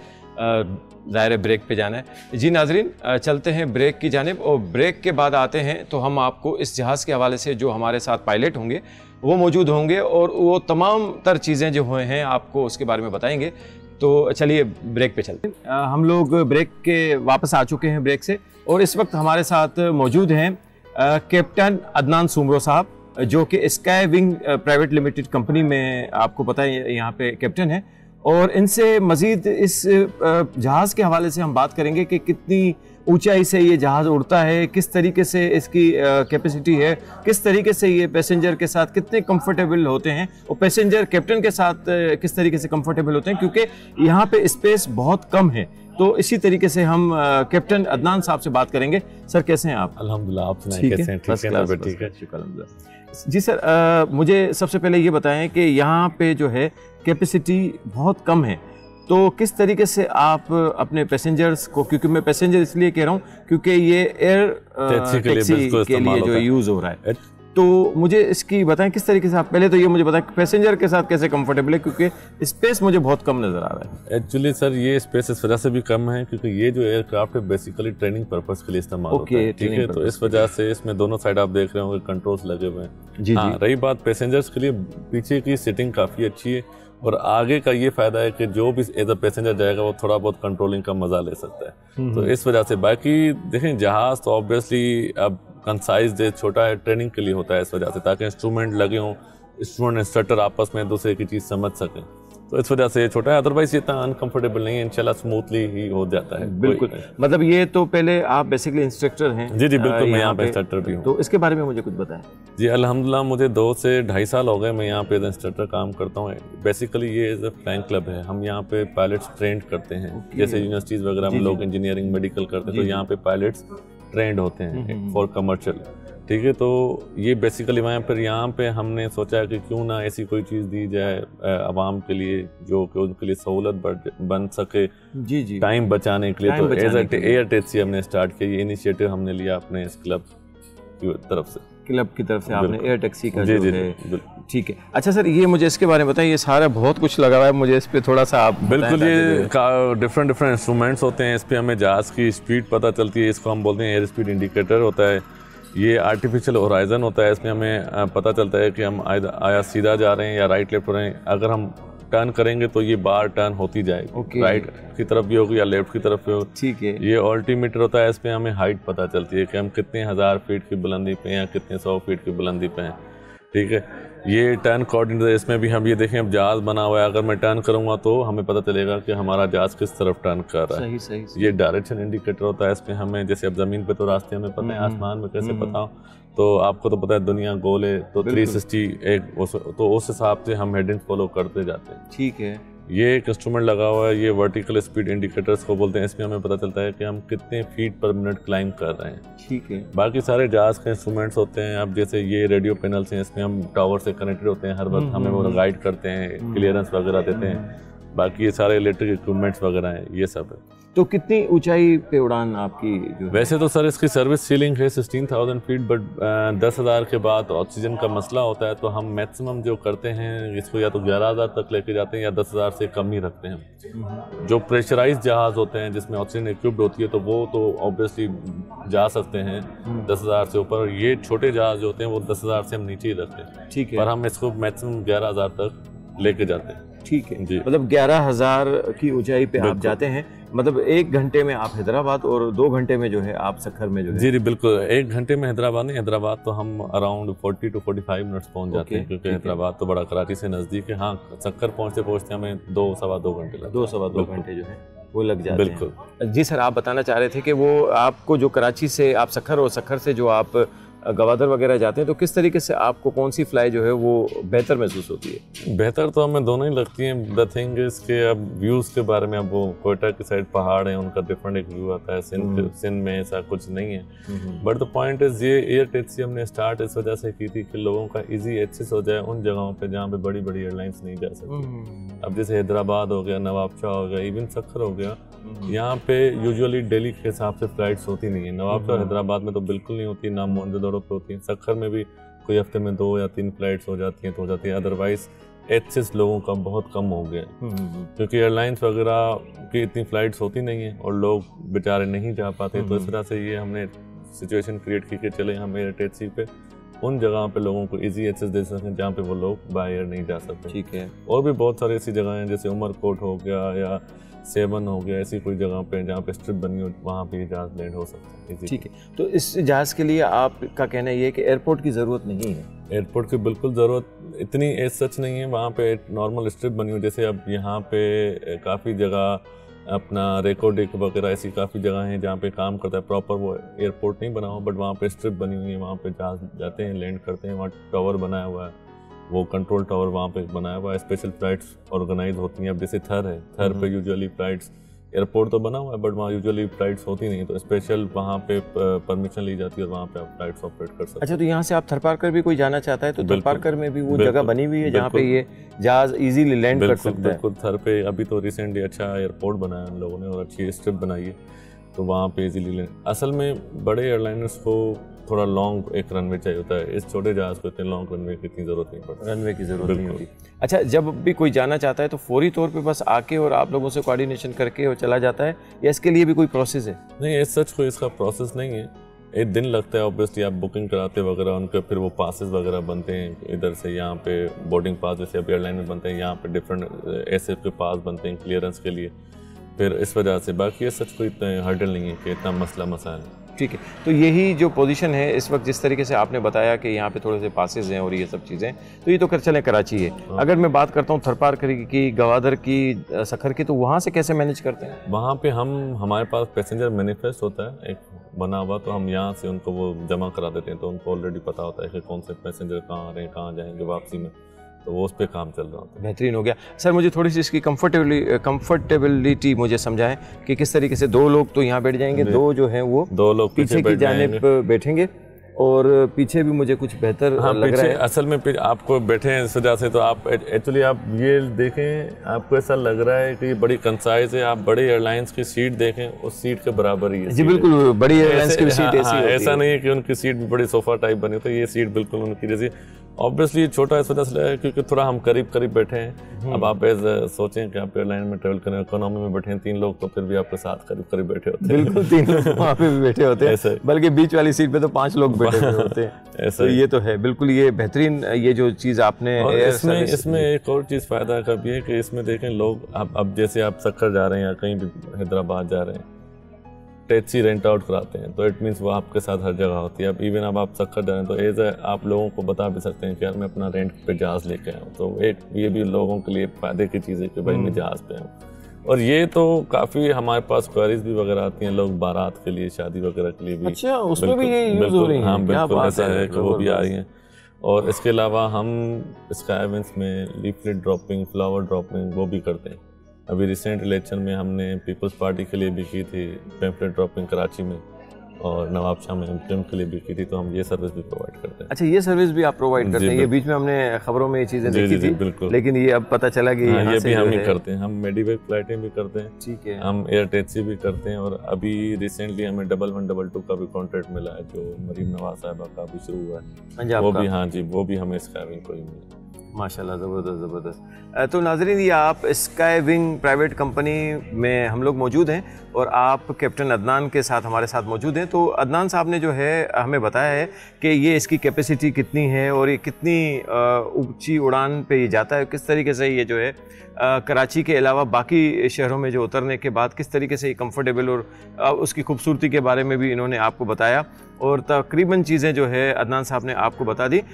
ज़ाहिर ब्रेक पे जाना है जी नाजरीन, चलते हैं ब्रेक की जानिब, और ब्रेक के बाद आते हैं तो हम आपको इस जहाज़ के हवाले से जो हमारे साथ पायलट होंगे वो मौजूद होंगे और वो तमाम तर चीज़ें जो हुए हैं आपको उसके बारे में बताएंगे। तो चलिए ब्रेक पे चलते हैं। हम लोग ब्रेक के वापस आ चुके हैं ब्रेक से, और इस वक्त हमारे साथ मौजूद हैं कैप्टन अदनान सुमरो साहब, जो कि sky wing private limited company में आपको पता है यहाँ पे कैप्टन है, और इनसे मज़ीद इस जहाज़ के हवाले से हम बात करेंगे कि कितनी ऊंचाई से ये जहाज़ उड़ता है, किस तरीके से इसकी कैपेसिटी है, किस तरीके से ये पैसेंजर के साथ कितने कंफर्टेबल होते हैं, और पैसेंजर कैप्टन के साथ किस तरीके से कंफर्टेबल होते हैं, क्योंकि यहाँ पे स्पेस बहुत कम है। तो इसी तरीके से हम कैप्टन अदनान साहब से बात करेंगे। सर कैसे हैं आप? अल्हम्दुलिल्लाह, आप सुनाइए कैसे हैं? ठीक है, शुक्र अल्हम्दुलिल्लाह। जी सर, मुझे सबसे पहले ये बताएं कि यहाँ पे जो है कैपेसिटी बहुत कम है, तो किस तरीके से आप अपने पैसेंजर्स को, क्योंकि मैं पैसेंजर इसलिए कह रहा हूँ क्योंकि ये एयर टैक्सी के लिए जो यूज़ हो रहा है, तो मुझे इसकी बताएं किस तरीके से आप, पहले तो ये मुझे बताएं पैसेंजर के साथ कैसे कंफर्टेबल है, क्योंकि स्पेस मुझे बहुत कम नज़र आ रहा है। एक्चुअली सर ये स्पेस इस वजह से भी कम है क्योंकि ये जो एयरक्राफ्ट है बेसिकली ट्रेनिंग पर्पस के लिए इस्तेमाल होता है, ठीक है, तो इस वजह से इसमें दोनों साइड आप देख रहे होंगे कंट्रोल्स लगे हुए हैं। हाँ, रही बात पैसेंजर्स के लिए, पीछे की सीटिंग काफ़ी अच्छी है, और आगे का ये फायदा है कि जो भी एज अ पैसेंजर जाएगा वो थोड़ा बहुत कंट्रोलिंग का मजा ले सकता है। तो इस वजह से, बाकी देखें जहाज तो ऑब्वियसली अब कंसाइज छोटा है, ट्रेनिंग के लिए होता है इस वजह से, ताकि इंस्ट्रूमेंट लगे हों, इंस्ट्रूमेंट इंस्ट्रक्टर आपस में दूसरे की चीज़ समझ सकें, तो इस वजह से छोटा है। अदरवाइज इतना अनकंफर्टेबल नहीं है, इंशाल्लाह स्मूथली ही हो जाता है। बिल्कुल, मतलब ये तो पहले आप बेसिकली इंस्ट्रक्टर हैं? जी जी बिल्कुल, मैं यहाँ पे इंस्ट्रक्टर भी हूँ। तो इसके बारे में मुझे कुछ बताएं। जी अल्हम्दुलिल्लाह, मुझे 2 से 2.5 साल हो गए मैं यहाँ पे एज इंस्ट्रक्टर काम करता हूँ। बेसिकली ये एज अ फ्लाइंग क्लब है, हम यहाँ पे पायलट्स ट्रेंड करते हैं, जैसे यूनिवर्सिटीज़ वगैरह में लोग इंजीनियरिंग मेडिकल करते हैं, तो यहाँ पे पायलट्स ट्रेंड होते हैं फॉर कमर्शियल, ठीक है। तो ये बेसिकली वहाँ पर यहाँ पे हमने सोचा कि क्यों ना ऐसी कोई चीज़ दी जाए आवाम के लिए जो कि उनके लिए सहूलत बन सके, जी टाइम बचाने के लिए। तो एज एयर टैक्सी हमने स्टार्ट किया, ये इनिशिएटिव हमने लिया अपने इस क्लब की तरफ से। क्लब की तरफ से आपने एयर टैक्सी का जो है, ठीक है। अच्छा सर, ये मुझे इसके बारे में बताइए, ये सारा बहुत कुछ लगा हुआ है, मुझे इस पे थोड़ा सा आप बिल्कुल, ये डिफरेंट इंस्ट्रूमेंट्स होते हैं, इस पे हमें जहाज़ की स्पीड पता चलती है, इसको हम बोलते हैं एयर स्पीड इंडिकेटर होता है। ये आर्टिफिशियल होराइजन होता है, इसमें हमें पता चलता है कि हम आया सीधा जा रहे हैं या राइट लेफ्ट हो रहे हैं। अगर हम टर्न करेंगे तो ये बार टर्न होती जाएगी, राइट की तरफ भी होगी या लेफ्ट की तरफ भी होगी, ठीक है। ये ऑल्टीमीटर होता है, इसमें हमें हाइट पता चलती है कि हम कितने 1000 फीट की बुलंदी पे हैं या कितने 100 फीट की बुलंदी पे हैं, ठीक है। ये टर्न कोऑर्डिनेटर, इसमें भी हम ये देखें, अब जहाज़ बना हुआ है, अगर मैं टर्न करूँगा तो हमें पता चलेगा कि हमारा जहाज़ किस तरफ टर्न कर रहा है। सही। ये डायरेक्शन इंडिकेटर होता है, इसमें हमें जैसे अब ज़मीन पे तो रास्ते हमें पता है, आसमान में कैसे पता हो, तो आपको तो पता है दुनिया गोल है, तो 360 तो उस हिसाब से हम हेडिंग फॉलो करते जाते हैं, ठीक है। ये एक इंस्ट्रूमेंट लगा हुआ है, ये वर्टिकल स्पीड इंडिकेटर्स को बोलते हैं, इसमें हमें पता चलता है कि हम कितने फीट पर मिनट क्लाइंब कर रहे हैं, ठीक है। बाकी सारे जहाज़ के इंस्ट्रूमेंट्स होते हैं, अब जैसे ये रेडियो पैनल्स हैं, इसमें हम टावर से कनेक्टेड होते हैं, हर वक्त हमें वो गाइड करते हैं, क्लियरेंस वगैरह देते हैं। बाकी ये सारे इलेक्ट्रिक इक्विपमेंट्स वगैरह हैं, ये सब है। तो कितनी ऊंचाई पे उड़ान आपकी जो वैसे तो सर इसकी सर्विस सीलिंग है 16,000 फीट, बट 10,000 के बाद ऑक्सीजन का मसला होता है, तो हम मैक्सिमम जो करते हैं इसको या तो 11,000 तक लेके जाते हैं या 10,000 से कम ही रखते हैं। जो प्रेशराइज जहाज़ होते हैं जिसमें ऑक्सीजन इक्विप्ड होती है, तो वो तो ऑब्वियसली जा सकते हैं 10,000 से ऊपर। ये छोटे जहाज़ जो होते हैं वो 10,000 से हम नीचे ही रखते हैं, ठीक है। पर हम इसको मैक्सिमम 11,000 तक लेके जाते हैं, ठीक है जी। मतलब 11,000 की ऊंचाई पे आप जाते हैं, मतलब 1 घंटे में आप हैदराबाद और 2 घंटे में जो है आप सखर में जो है। जी बिल्कुल, 1 घंटे में हैदराबाद नहीं, हैदराबाद तो हम अराउंड 40 to 45 मिनट्स पहुंच जाते हैं, क्योंकि हैदराबाद तो बड़ा कराची से नज़दीक है। हाँ, सखर पहुँचते पहुँचते हमें 2-2.25 घंटे लगते हैं, 2-2.25 घंटे जो है वो लग जाते हैं। बिल्कुल जी सर, आप बताना चाह रहे थे कि वो आपको जो कराची से आप सखर और सखर से जो आप गवादर वगैरह जाते हैं, तो किस तरीके से आपको कौन सी फ्लाई जो है वो बेहतर महसूस होती है? बेहतर तो हमें दोनों ही लगती हैं। द थिंग इज के अब व्यूज़ के बारे में, अब वो कोयटा की साइड पहाड़ है, उनका डिफरेंट एक व्यू आता है, सिंध में ऐसा कुछ नहीं है। बट द पॉइंट इज, ये एयर टैक्सी हमने स्टार्ट इस वजह से की थी कि लोगों का ईजी एक्सेस हो जाए उन जगहों पे जहाँ पे बड़ी बड़ी एयरलाइंस नहीं जा सकती। अब जैसे हैदराबाद हो गया, नवाबशाह हो गया, इवन सखर हो गया, यहाँ पे यूजुअली दिल्ली के हिसाब से फ्लाइट्स होती नहीं है। नवाबशाह हैदराबाद में तो बिल्कुल नहीं होती, ना मोइनजोदड़ो पे होती है। सखर में भी कोई हफ्ते में 2 या 3 फ्लाइट्स हो जाती हैं तो हो जाती है, अदरवाइज एक्सेस लोगों का बहुत कम हो गया, क्योंकि एयरलाइंस वगैरह की इतनी फ्लाइट्स होती नहीं है और लोग बेचारे नहीं जा पाते। तो इस तरह से ये हमने सिचुएशन क्रिएट की कि चले हम एयर टैक्सी पे उन जगहों पे लोगों को इजी एक्सेस दे सकें जहाँ पे वो लोग बाय एयर नहीं जा सकते, ठीक है। और भी बहुत सारी ऐसी जगह हैं, जैसे उमरकोट हो गया या सेवन हो गया, ऐसी कोई जगह पे जहाँ पे स्ट्रिप बनी हो, वहाँ पे जहाज़ लैंड हो सकता है, ठीक है। तो इस जहाज़ के लिए आपका कहना ये है कि एयरपोर्ट की ज़रूरत नहीं है? एयरपोर्ट की बिल्कुल ज़रूरत इतनी एज सच नहीं है, वहाँ पे नॉर्मल स्ट्रिप बनी हो। जैसे अब यहाँ पे काफ़ी जगह अपना रेकोडिक वगैरह ऐसी काफ़ी जगह हैं जहाँ पे काम करता है, प्रॉपर वो एयरपोर्ट नहीं बना हुआ, बट वहाँ पे स्ट्रिप बनी हुई है, वहाँ पे जहाज़ जाते हैं, लैंड करते हैं, वहाँ टावर बनाया हुआ है, वो कंट्रोल टावर वहाँ पे बनाया हुआ है, स्पेशल फ्लाइट्स ऑर्गेनाइज होती हैं। अब जैसे थर है, थर पे यूजुअली फ्लाइट्स, एयरपोर्ट तो बना हुआ है बट वहाँ यूजुअली फ्लाइट्स होती नहीं, तो स्पेशल वहाँ पे परमिशन ली जाती है और वहाँ पे आप फ्लाइट्स ऑपरेट कर सकते हैं। अच्छा, तो यहाँ से आप थरपारकर भी कोई जाना चाहता है तो थरपारकर में भी वो जगह बनी हुई है जहाँ पे ये जहाज इजीली लैंड कर सकता है? बिल्कुल, थर पे अभी तो रिसेंटली अच्छा एयरपोर्ट बनाया उन लोगों ने और अच्छी स्ट्रिप बनाई है, तो वहाँ पे इजीली लैंड। असल में बड़े एयरलाइनर्स को थोड़ा लॉन्ग एक रनवे चाहिए होता है, इस छोटे जहाज़ को इतने लॉन्ग रनवे की इतनी ज़रूरत नहीं पड़ती, रनवे की ज़रूरत नहीं होती। अच्छा, जब भी कोई जाना चाहता है तो फौरी तौर पे बस आके और आप लोगों से कोऑर्डिनेशन करके और चला जाता है, या इसके लिए भी कोई प्रोसेस है? नहीं, इस सच कोई इसका प्रोसेस नहीं है, एक दिन लगता है। ऑब्वियसली आप बुकिंग कराते वगैरह, उनके फिर वो पासेस वगैरह बनते हैं, इधर से यहाँ पे बोर्डिंग पास जैसे अब एयरलाइन में बनते हैं, यहाँ पे डिफरेंट SF के पास बनते हैं क्लियरेंस के लिए, फिर इस वजह से। बाकी ये सच कोई इतना हर्डल नहीं है कि इतना मसला मसाइल है, ठीक है। तो यही जो पोजीशन है इस वक्त, जिस तरीके से आपने बताया कि यहाँ पे थोड़े से पासेस हैं और ये सब चीज़ें, तो ये तो कर चलें कराची है। अगर मैं बात करता हूँ थरपारकर की, गवादर की, सखर की, तो वहाँ से कैसे मैनेज करते हैं? वहाँ पे हमारे पास पैसेंजर मैनिफेस्ट होता है एक बना हुआ, तो हम यहाँ से उनको वो जमा करा देते हैं, तो उनको ऑलरेडी पता होता है कि कौन से पैसेंजर कहाँ आ रहे हैं, कहाँ जाएंगे वापसी में, तो वो उस पर काम चल रहा होता है। बेहतरीन हो गया। सर, मुझे थोड़ी सी इसकी कंफर्टेबिलिटी मुझे समझाएं कि किस तरीके से 2 लोग तो यहाँ बैठ जाएंगे, 2 जो हैं वो 2 लोग पीछे की जानिब बैठेंगे, और पीछे भी मुझे कुछ बेहतर लग रहा है। असल में आपको बैठे हैं इस वजह से, तो आप एक्चुअली आप ये देखें, आपको ऐसा लग रहा है कि बड़ी कंसाइज है। आप बड़ी एयरलाइंस की सीट देखें, उस सीट के बराबर ही है जी। बिल्कुल, बड़ी एयरलाइंस की सीट ऐसी होती है। ऐसा नहीं है कि उनकी सीट भी बड़ी सोफा टाइप बनी, तो ये सीट बिल्कुल उनकी जैसी। ऑब्वियसली छोटा इस वजह से है क्योंकि थोड़ा हम करीब करीब बैठे हैं। अब आप सोचें कि आप एयरलाइन में ट्रेवल करें, इकोनॉमी में बैठे हैं 3 लोग, तो फिर भी आपके साथ करीब करीब बैठे होते हैं। बिल्कुल 3 लोग वहाँ पे भी बैठे होते हैं, बल्कि बीच वाली सीट पे तो 5 लोग बैठे हुए होते हैं। तो ये तो है बिल्कुल, ये बेहतरीन ये जो चीज़ आपने। इसमें एक और चीज़ फ़ायदा कब ये कि इसमें देखें लोग, अब जैसे आप सक्कर जा रहे हैं या कहीं भी हैदराबाद जा रहे हैं, टैक्सी रेंट आउट कराते हैं, तो इट मीन्स वो आपके साथ हर जगह होती है। अब इवन अब आप सक्कर जा रहे हैं तो एज आप लोगों को बता भी सकते हैं कि यार मैं अपना रेंट पे जहाज़ लेके आया हूँ। तो एक ये भी लोगों के लिए फ़ायदे की चीज़ है कि भाई मैं जहाज़ पे आऊँ। और ये तो काफ़ी हमारे पास क्वेरीज भी वगैरह आती हैं, लोग बारात के लिए, शादी वगैरह के लिए भी। अच्छा, उसमें भी ये यूज़ हो रही हैं? हाँ बिल्कुल, ऐसा है कि वो भी आ रही हैं। और इसके अलावा हम स्काई इवेंट्स में लीफलेट ड्रॉपिंग, फ्लावर ड्रॉपिंग वो भी करते हैं। अभी रिसेंट इलेक्शन में हमने पीपल्स पार्टी के लिए भी की थी पैम्फलेट ड्रॉपिंग कराची में, और नवाबशाह में एमक्यूएम के लिए भी की थी। तो हम ये सर्विस भी प्रोवाइड करते हैं। अच्छा, ये सर्विस भी आप प्रोवाइड करते हैं? ये बीच में हमने खबरों में ये चीज़ें देखी थी, बिल्कुल, लेकिन ये अब पता चला कि ये भी हम ही करते हैं। हम मेडिवेक फ्लाइटें भी करते हैं, ठीक है, हम एयर टैक्सी भी करते हैं। और अभी रिसेंटली हमें 1122 का भी कॉन्ट्रैक्ट मिला है, जो मरीम नवाज साहिबा का भी शुरू हुआ है, वो भी। हाँ जी, वो भी हमें स्काई विंग को ही मिला। माशाल्लाह, ज़बरदस्त ज़बरदस्त। तो नाज़रीन, ये आप स्काई विंग प्राइवेट कंपनी में हम लोग मौजूद हैं और आप कैप्टन अदनान के साथ हमारे साथ मौजूद हैं। तो अदनान साहब ने जो है हमें बताया है कि ये इसकी कैपेसिटी कितनी है और ये कितनी ऊंची उड़ान पे ये जाता है, किस तरीके से ये जो है कराची के अलावा बाकी शहरों में जो उतरने के बाद किस तरीके से ये कंफर्टेबल, और उसकी खूबसूरती के बारे में भी इन्होंने आपको बताया और तकरीबन चीज़ें जो है अदनान साहब ने आपको बता दी।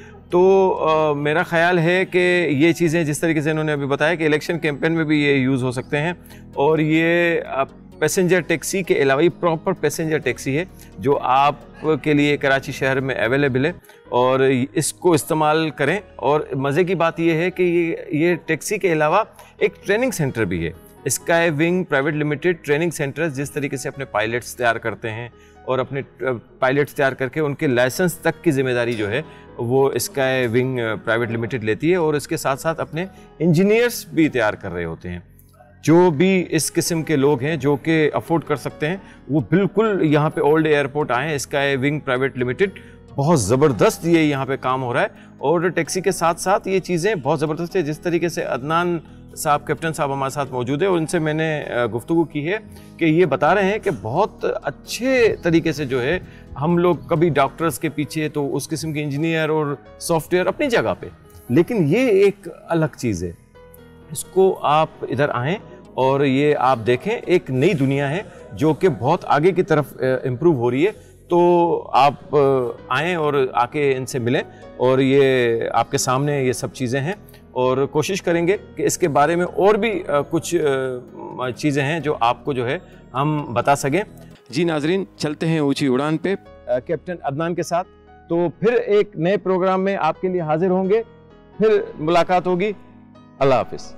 तो मेरा ख़्याल है कि ये चीज़ें जिस तरीके से इन्होंने अभी बताया कि इलेक्शन कैंपेन में भी ये यूज़ हो सकते हैं, और ये पैसेंजर टैक्सी के अलावा ये प्रॉपर पैसेंजर टैक्सी है जो आप के लिए कराची शहर में अवेलेबल है, और इसको इस्तेमाल करें। और मज़े की बात ये है कि ये टैक्सी के अलावा एक ट्रेनिंग सेंटर भी है। Sky wing private limited training centre जिस तरीके से अपने पायलट्स तैयार करते हैं और अपने पायलट्स तैयार करके उनके लाइसेंस तक की जिम्मेदारी जो है वो स्काई विंग प्राइवेट लिमिटेड लेती है, और इसके साथ साथ अपने इंजीनियर्स भी तैयार कर रहे होते हैं। जो भी इस किस्म के लोग हैं जो कि अफोर्ड कर सकते हैं, वो बिल्कुल यहाँ पे ओल्ड एयरपोर्ट आए। स्काई विंग प्राइवेट लिमिटेड बहुत ज़बरदस्त ये यहाँ पे काम हो रहा है, और टैक्सी के साथ साथ ये चीज़ें बहुत ज़बरदस्त है। जिस तरीके से अदनान साहब, कैप्टन साहब हमारे साथ मौजूद है, और उनसे मैंने गुफ्तगू की है कि ये बता रहे हैं कि बहुत अच्छे तरीके से जो है हम लोग कभी डॉक्टर्स के पीछे, तो उस किस्म के इंजीनियर और सॉफ्टवेयर अपनी जगह पे, लेकिन ये एक अलग चीज़ है। इसको आप इधर आएँ और ये आप देखें, एक नई दुनिया है जो कि बहुत आगे की तरफ इम्प्रूव हो रही है। तो आप आएँ और आके इनसे मिलें, और ये आपके सामने ये सब चीज़ें हैं, और कोशिश करेंगे कि इसके बारे में और भी कुछ चीज़ें हैं जो आपको जो है हम बता सकें। जी नाजरीन, चलते हैं ऊंची उड़ान पे कैप्टन अदनान के साथ। तो फिर एक नए प्रोग्राम में आपके लिए हाजिर होंगे, फिर मुलाकात होगी। अल्लाह हाफिज़।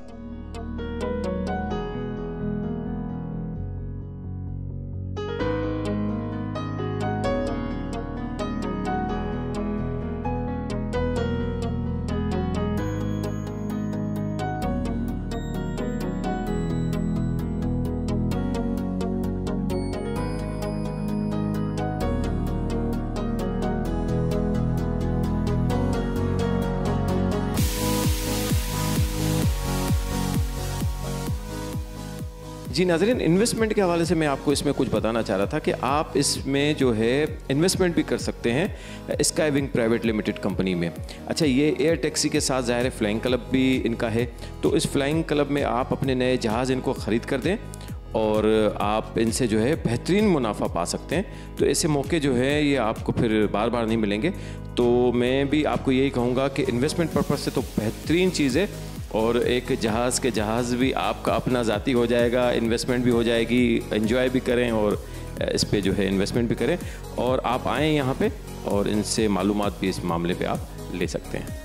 जी नाज़रीन, इन्वेस्टमेंट के हवाले से मैं आपको इसमें कुछ बताना चाह रहा था कि आप इसमें जो है इन्वेस्टमेंट भी कर सकते हैं sky wing private limited company में। अच्छा, ये एयर टैक्सी के साथ ज़ाहिर है फ्लाइंग क्लब भी इनका है, तो इस फ्लाइंग क्लब में आप अपने नए जहाज़ इनको ख़रीद कर दें और आप इनसे जो है बेहतरीन मुनाफा पा सकते हैं। तो ऐसे मौके जो है ये आपको फिर बार बार नहीं मिलेंगे। तो मैं भी आपको यही कहूँगा कि इन्वेस्टमेंट पर्पज़ से तो बेहतरीन चीज़ है, और एक जहाज़ भी आपका अपना ज़ाती हो जाएगा, इन्वेस्टमेंट भी हो जाएगी, एंजॉय भी करें और इस पे जो है इन्वेस्टमेंट भी करें। और आप आएँ यहाँ पे और इनसे मालूमात भी इस मामले पे आप ले सकते हैं।